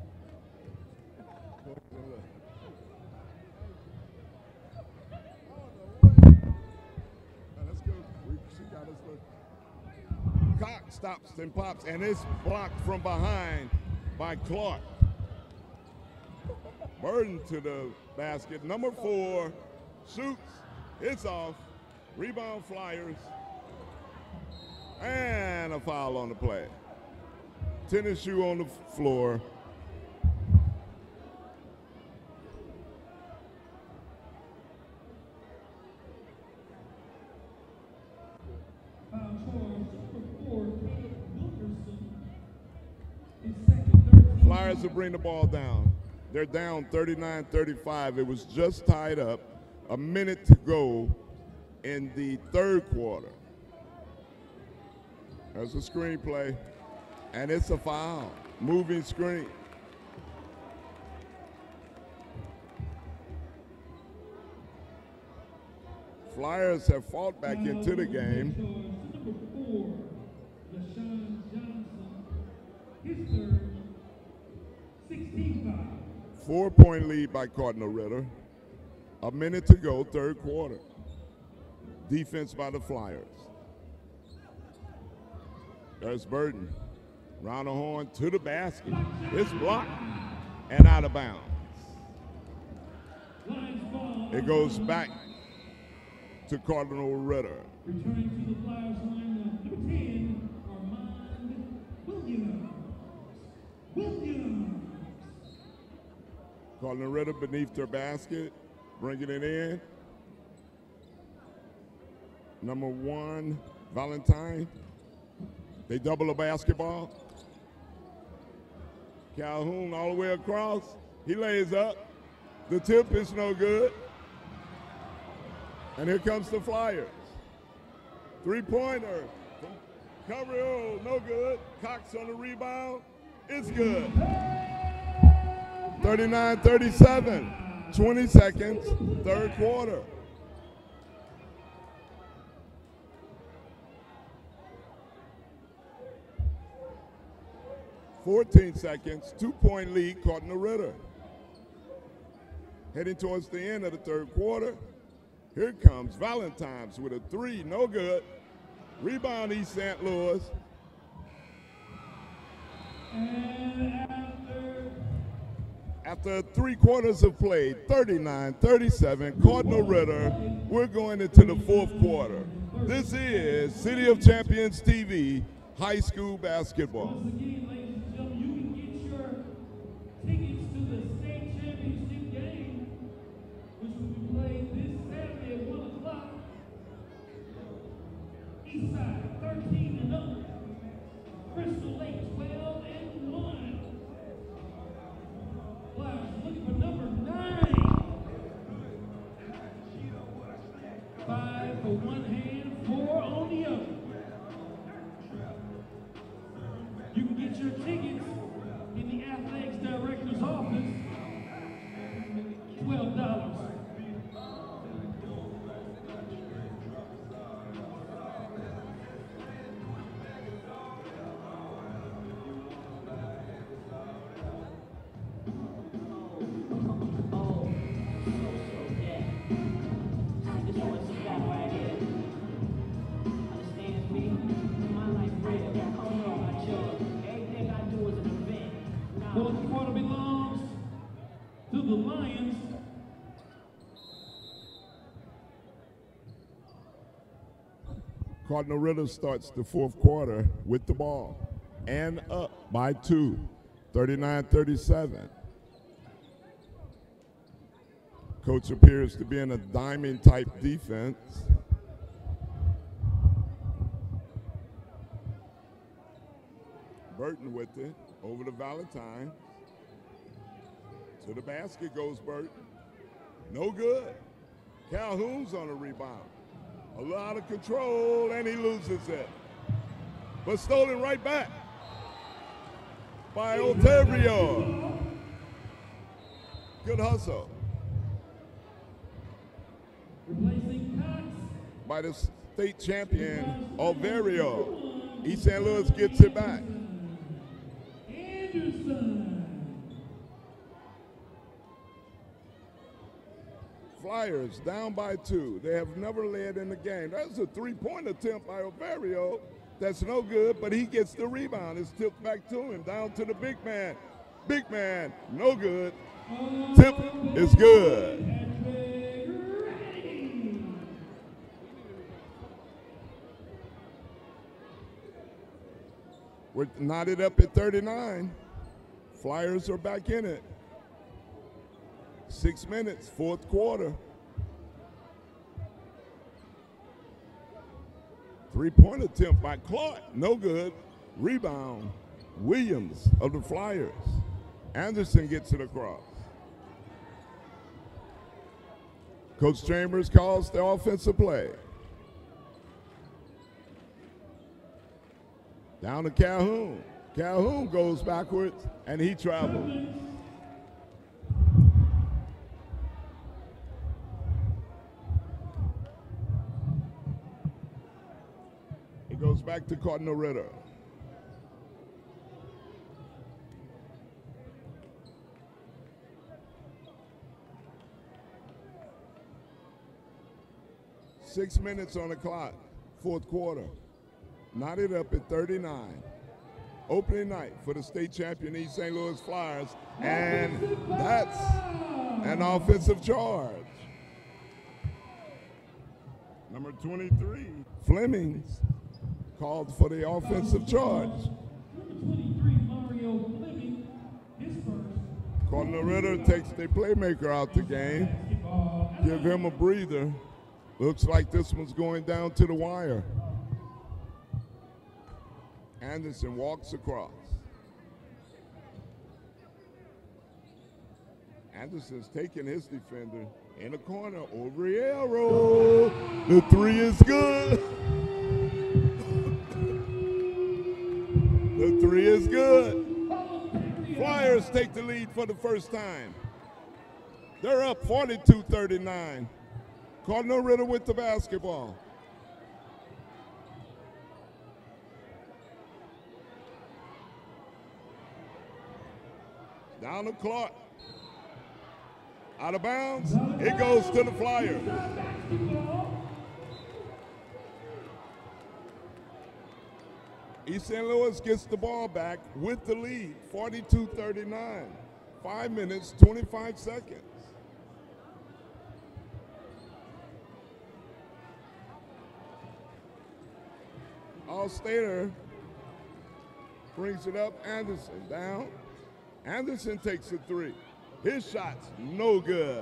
Let's go. She got us look. Cox stops and pops, and it's blocked from behind by Clark. Burden to the basket. Number four shoots. It's off. Rebound Flyers. And a foul on the play. Tennis shoe on the floor. Flyers will bring the ball down. They're down thirty-nine thirty-five. It was just tied up. A minute to go in the third quarter. There's a screenplay, and it's a foul. Moving screen. Flyers have fought back into the game. Four-point lead by Cardinal Ritter. A minute to go, third quarter. Defense by the Flyers. There's Burden. Round the horn to the basket. It's blocked and out of bounds. It goes back to Cardinal Ritter. Returning to the Flyers line, number ten, Armand Williams. Williams. Cardinal Ritter beneath their basket, bringing it in. Number one, Valentine. They double a basketball. Calhoun all the way across. He lays up. The tip is no good. And here comes the Flyers. Three-pointer. Cabrillo, no good. Cox on the rebound. It's good. thirty-nine thirty-seven. twenty seconds, third quarter. fourteen seconds, two-point lead, Cardinal Ritter. Heading towards the end of the third quarter. Here comes Valentine's with a three, no good. Rebound East Saint Louis. And after, after three quarters of play, thirty-nine thirty-seven, Cardinal Ritter, we're going into the fourth quarter. This is City of Champions T V, high school basketball. once again, ladies and gentlemen, you can get your tickets to the state championship game, which will be played this Saturday at one o'clock. Eastside, thirteen and under. Crystal Lake, twelve and one. Flyers looking for number nine. Five for one hand, four on the other. You can get your tickets in the athletics director's office. twelve dollars. Fourth quarter belongs to the Lions. Cardinal Ritter starts the fourth quarter with the ball and up by two, thirty-nine thirty-seven. Coach appears to be in a diamond type defense. Burton with it, over to Valentine. To the basket goes Burton. No good. Calhoun's on a rebound. A lot of control, and he loses it. But stolen right back by Otavio. Good hustle. Replacing Cox. By the state champion, Alvario. East Saint Louis gets it back. Anderson. Flyers down by two. They have never led in the game. That's a three-point attempt by Alvario. That's no good, but he gets the rebound. It's tipped back to him, down to the big man. Big man, no good. Tip is good. We're knotted up at thirty-nine. Flyers are back in it. Six minutes, fourth quarter. Three-point attempt by Clark, no good. Rebound, Williams of the Flyers. Anderson gets it across. Coach Chambers calls the offensive play. Down to Calhoun. Calhoun goes backwards, and he travels. It goes back to Cardinal Ritter. Six minutes on the clock, fourth quarter. Knotted up at thirty-nine. Opening night for the state champion East Saint Louis Flyers, and that's an offensive charge. Number twenty-three, Flemings, called for the offensive charge. Cardinal Ritter takes the playmaker out the game. Give him a breather. Looks like this one's going down to the wire. Anderson walks across. Anderson's taking his defender in the corner over the arrow. The three is good. The three is good. Flyers take the lead for the first time. They're up forty-two thirty-nine. Cardinal Ritter with the basketball. Down the clock. Out of bounds. It goes to the Flyers. East Saint Louis gets the ball back with the lead, forty-two thirty-nine. Five minutes, twenty-five seconds. All-Stater brings it up. Anderson down. Anderson takes a three. His shot's no good.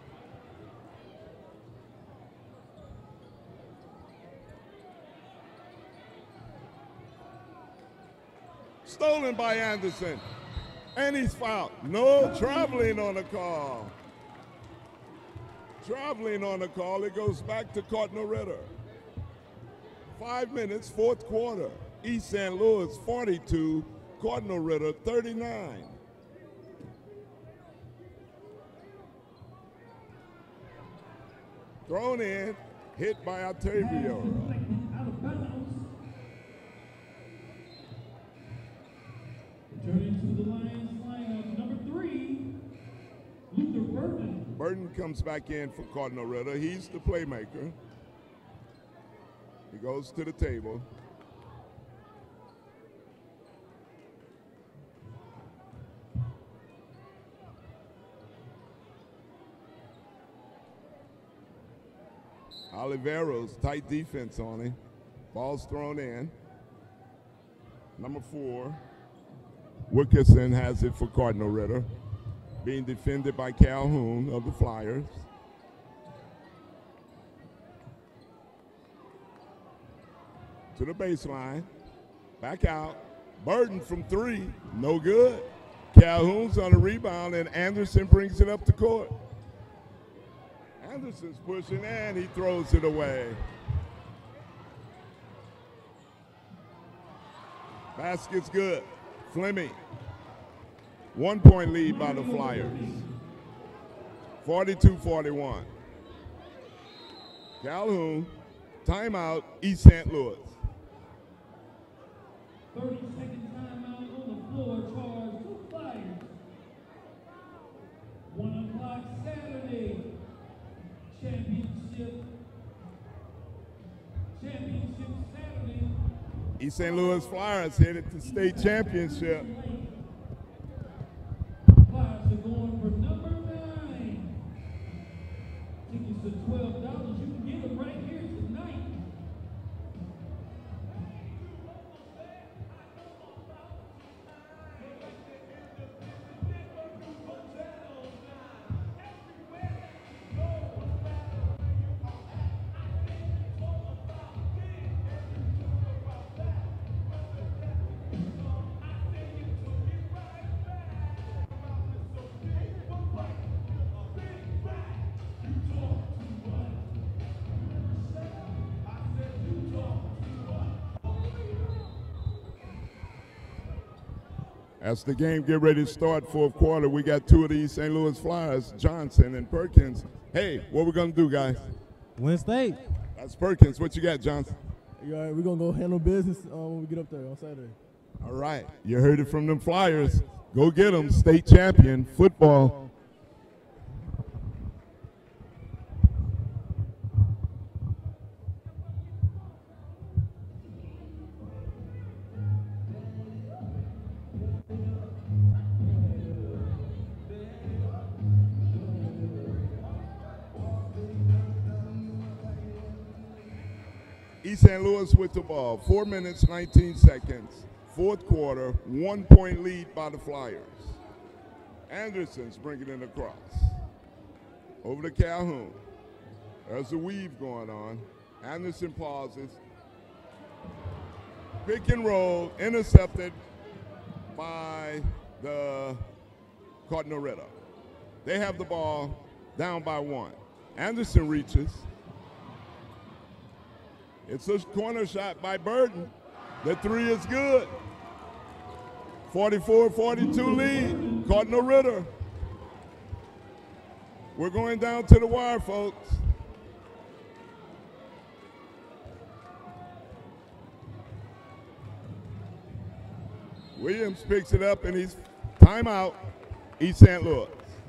Stolen by Anderson. And he's fouled. No traveling on the call. Traveling on the call. It goes back to Cardinal Ritter. Five minutes, fourth quarter. East Saint Louis forty-two, Cardinal Ritter thirty-nine. Thrown in, hit by Octavio. Returning to the Lions lineup, number three, Luther Burton. Burton comes back in for Cardinal Ritter. He's the playmaker. He goes to the table. Oliveros, tight defense on him. Ball's thrown in. Number four, Wilkerson has it for Cardinal Ritter. Being defended by Calhoun of the Flyers. To the baseline, back out. Burton from three, no good. Calhoun's on a rebound, and Anderson brings it up the court. Anderson's pushing, and he throws it away. Basket's good. Fleming. One point lead by the Flyers. forty-two forty-one. Calhoun, timeout, East Saint Louis. thirty second timeout on the floor, charge to Flyers. One o'clock Saturday. Championship. Championship Saturday. East Saint Louis Flyers headed to state championship. Flyers are going for number nine. Tickets are twelve dollars. You can get them right here tonight. As the game get ready to start, fourth quarter, we got two of the East Saint Louis Flyers, Johnson and Perkins. Hey, what we gonna do, guys? Win state. That's Perkins. What you got, Johnson? You all right? We're gonna go handle business uh, when we get up there on Saturday. All right, you heard it from them Flyers. Go get them, state champion football. East East Saint Louis with the ball. Four minutes, nineteen seconds. Fourth quarter, one point lead by the Flyers. Anderson's bringing it across. Over to Calhoun. There's a weave going on. Anderson pauses. Pick and roll, intercepted by the Cardinal Ritter. They have the ball down by one. Anderson reaches. It's a corner shot by Burton. The three is good. forty-four forty-two lead, Cardinal Ritter. We're going down to the wire, folks. Williams picks it up and he's timeout, East Saint Louis.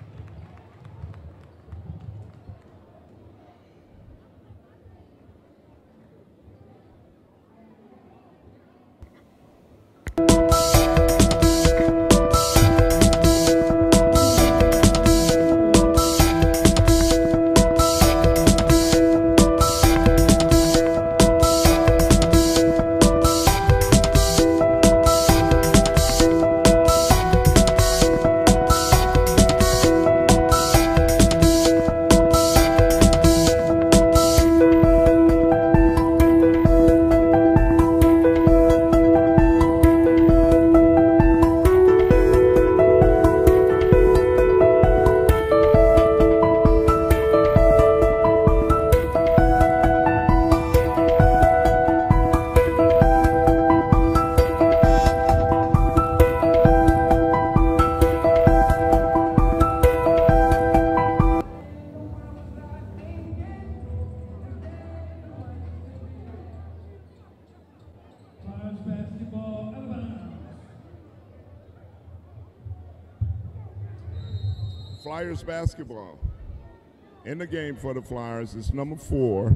Flyers basketball. In the game for the Flyers is number four,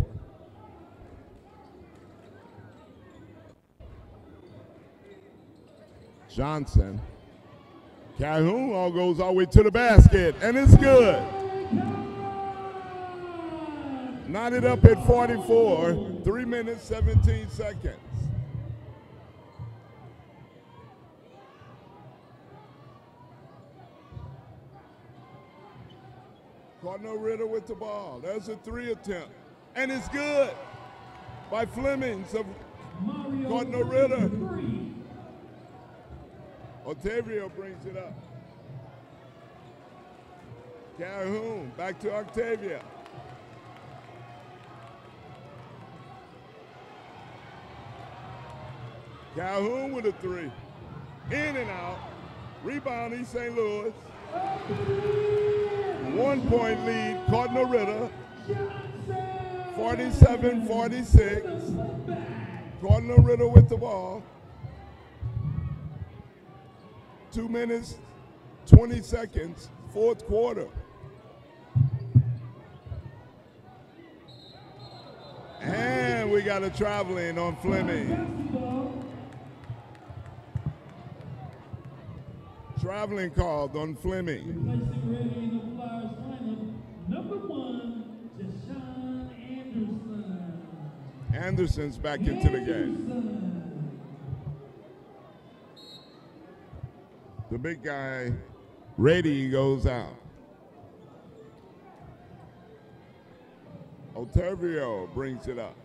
Johnson. Calhoun all goes all the way to the basket, and it's good. Knotted up at forty-four, three minutes, seventeen seconds. Cardinal Ritter with the ball. There's a three attempt, and it's good by Flemings of Cardinal Ritter. Octavio brings it up. Calhoun back to Octavia. Calhoun with a three. In and out. Rebound, East Saint Louis. One point lead, Cardinal Ritter. forty-seven forty-six. Cardinal Ritter with the ball. Two minutes, twenty seconds, fourth quarter. And we got a traveling on Fleming. Traveling called on Fleming. Number one, Deshaun Anderson. Anderson's back into the game. The big guy, Rady, goes out. Otavio brings it up.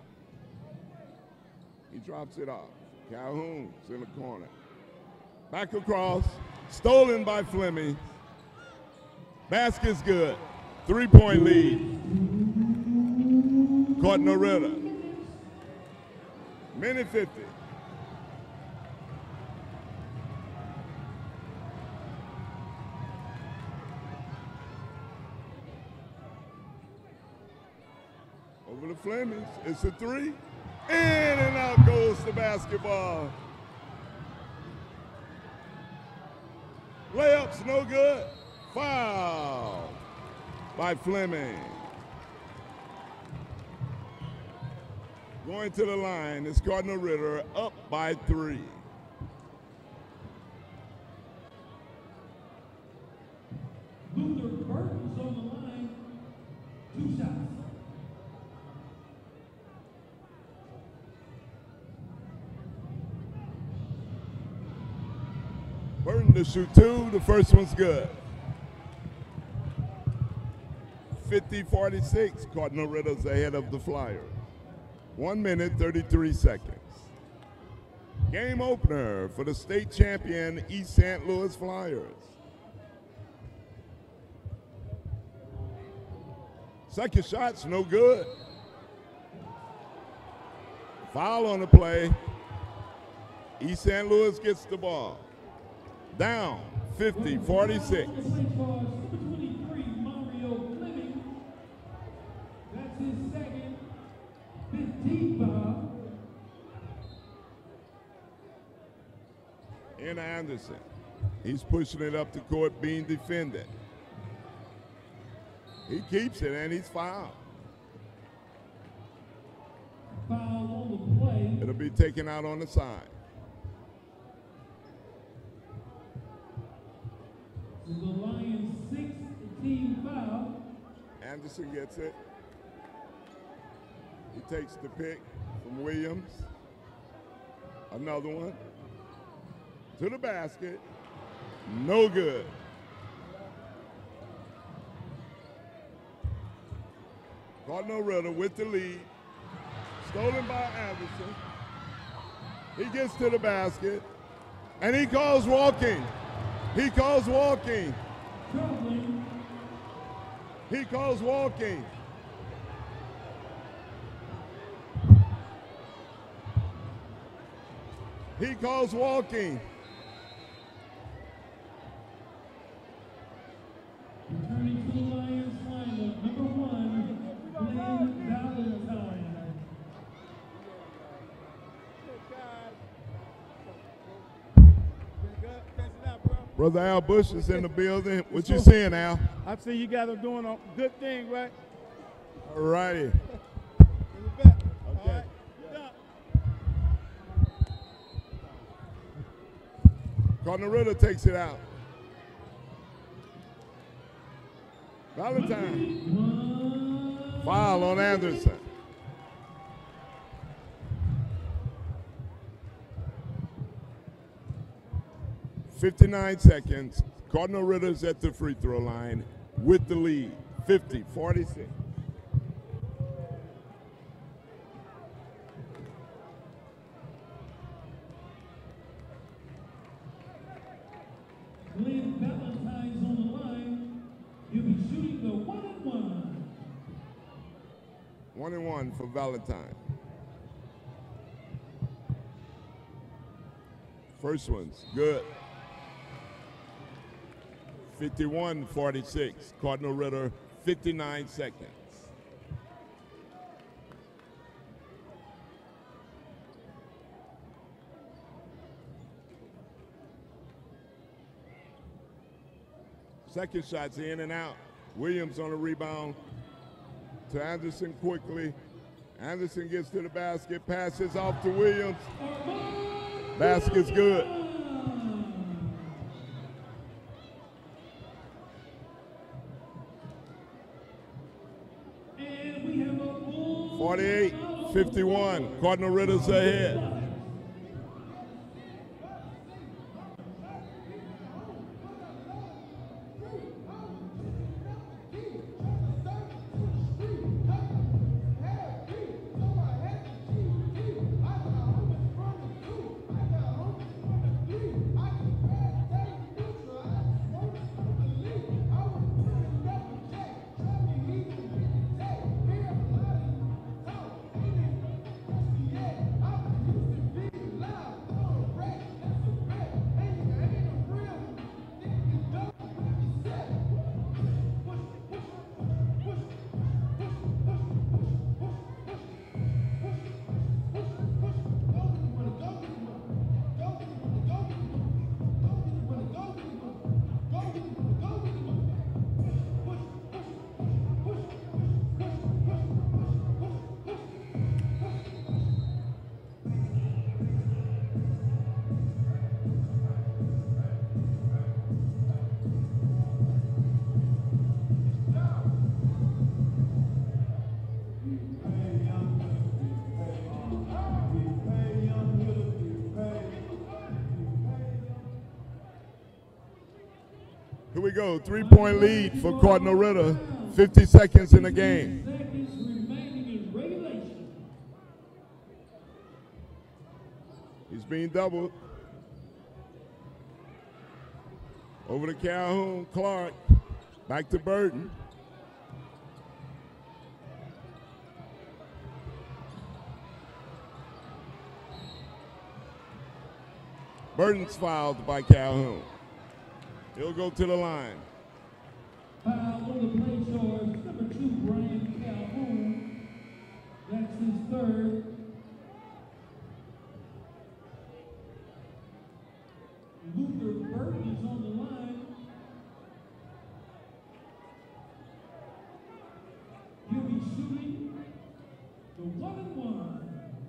He drops it off. Calhoun's in the corner. Back across. Stolen by Fleming. Basket's good. Three-point lead. Cardinal Ritter. Minute fifty. Over the Flemings. It's a three. In and out goes the basketball. Layup's no good. Foul by Fleming. Going to the line is Cardinal Ritter up by three. Luther Burton's on the line. Two shots. turn to shoot two. The first one's good. fifty forty-six, Cardinal Ritter's ahead of the Flyers. One minute, thirty-tee seconds. Game opener for the state champion East Saint Louis Flyers. Second shot's no good. Foul on the play. East Saint Louis gets the ball. Down, fifty forty-six. And Anderson, he's pushing it up the court, being defended. He keeps it, and he's fouled. Foul on the play. It'll be taken out on the side. The Lions' sixth team foul. Anderson gets it. He takes the pick from Williams. Another one. To the basket. No good. Cardinal Ritter with the lead. Stolen by Anderson. He gets to the basket. And he calls walking. He calls walking. He calls walking. He calls walking. Returning to the Lions lineup, number one, Glenn Valentine. Brother Al Bush is in the building. What you saying, Al? I see you guys are doing a good thing, right? All righty. Okay. Cardinal Ritter takes it out. Valentine. Foul on Anderson. fifty-nine seconds. Cardinal Ritter's at the free throw line with the lead. fifty forty-six. Glenn Valentine's on the line. He'll be shooting the one and one. One and one for Valentine. First one's good. fifty-one forty-six. Cardinal Ritter, fifty-nine seconds. Second shot's in and out. Williams on a rebound to Anderson quickly. Anderson gets to the basket, passes off to Williams. Basket's good. forty-eight fifty-one. Cardinal Ritter's ahead. Here we go, three-point lead for Cardinal Ritter, fifty seconds in the game. He's being doubled. Over to Calhoun, Clark, back to Burton. Burton's fouled by Calhoun. He'll go to the line. Foul on the play charge, number two, Brian Calhoun. That's his third. Luther Burton is on the line. He'll be shooting the one and one.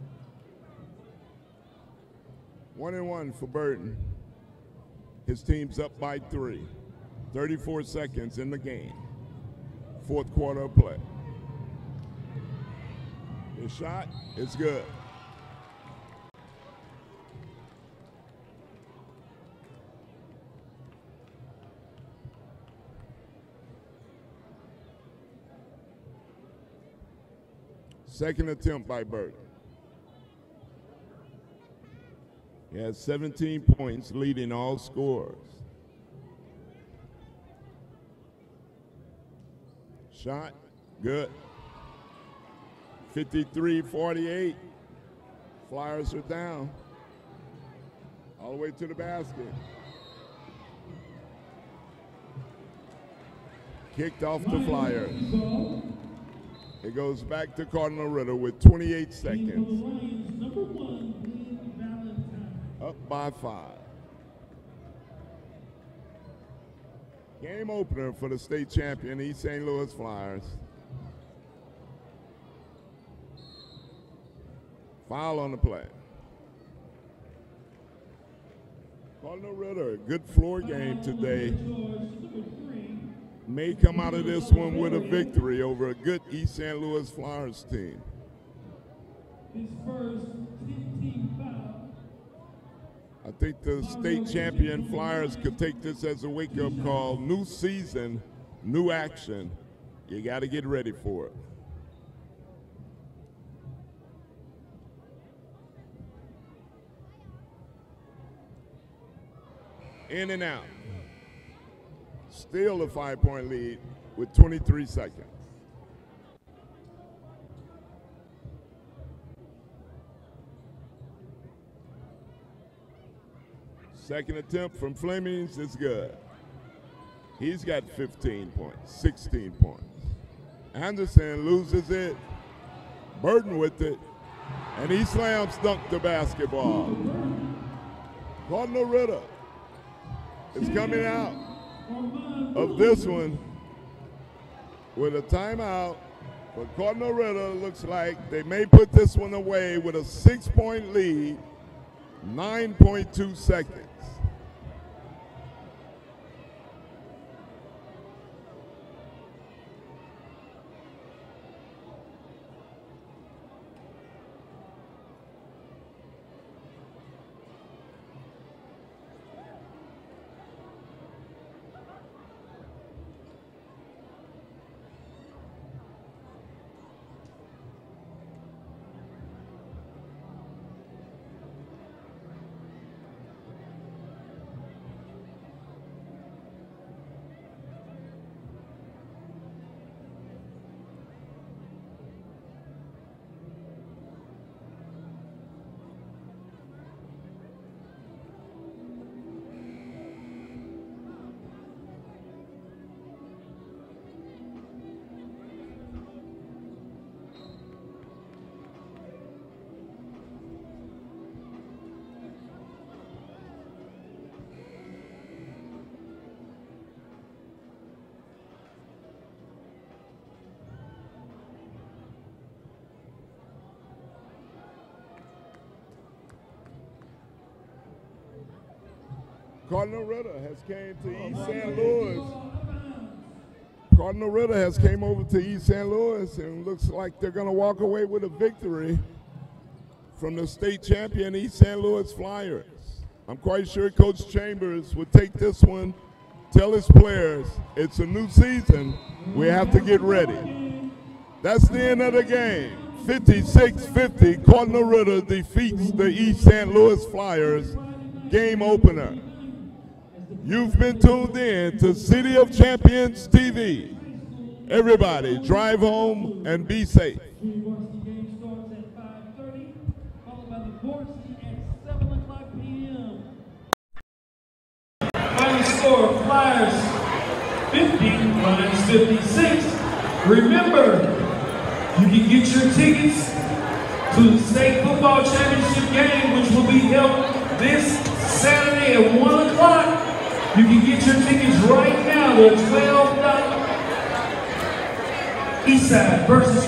One and one for Burton. His team's up by three. thirty-four seconds in the game. Fourth quarter of play. His shot is good. Second attempt by Burton. He has seventeen points, leading all scorers. Shot, good. fifty-three forty-eight. Flyers are down. All the way to the basket. Kicked off the Flyers. It goes back to Cardinal Ritter with twenty-eight seconds. Up by five. Game opener for the state champion East Saint Louis Flyers. Foul on the play. Cardinal Ritter, good floor game today. May come out of this one with a victory over a good East Saint Louis Flyers team. His first fifteen foul. I think the state champion Flyers could take this as a wake-up call. New season, new action. You got to get ready for it. In and out. Still a five-point lead with twenty-three seconds. Second attempt from Flemings is good. He's got fifteen points, sixteen points. Anderson loses it. Burton with it. And he slams dunk the basketball. Cardinal Ritter is coming out of this one with a timeout. But Cardinal Ritter looks like they may put this one away with a six-point lead, nine point two seconds. Cardinal Ritter has came to East Saint Louis. Cardinal Ritter has came over to East Saint Louis and looks like they're going to walk away with a victory from the state champion East Saint Louis Flyers. I'm quite sure Coach Chambers would take this one tell his players it's a new season, we have to get ready. That's the end of the game. fifty-six fifty, Cardinal Ritter defeats the East Saint Louis Flyers game opener. You've been tuned in to City of Champions T V. Everybody, drive home and be safe. Final score, Flyers fifty, Lions fifty-six. Remember, you can get your tickets to the state football championship game, which will be held this Saturday at one o'clock. You can get your tickets right now. They're twelve dollars. Eastside versus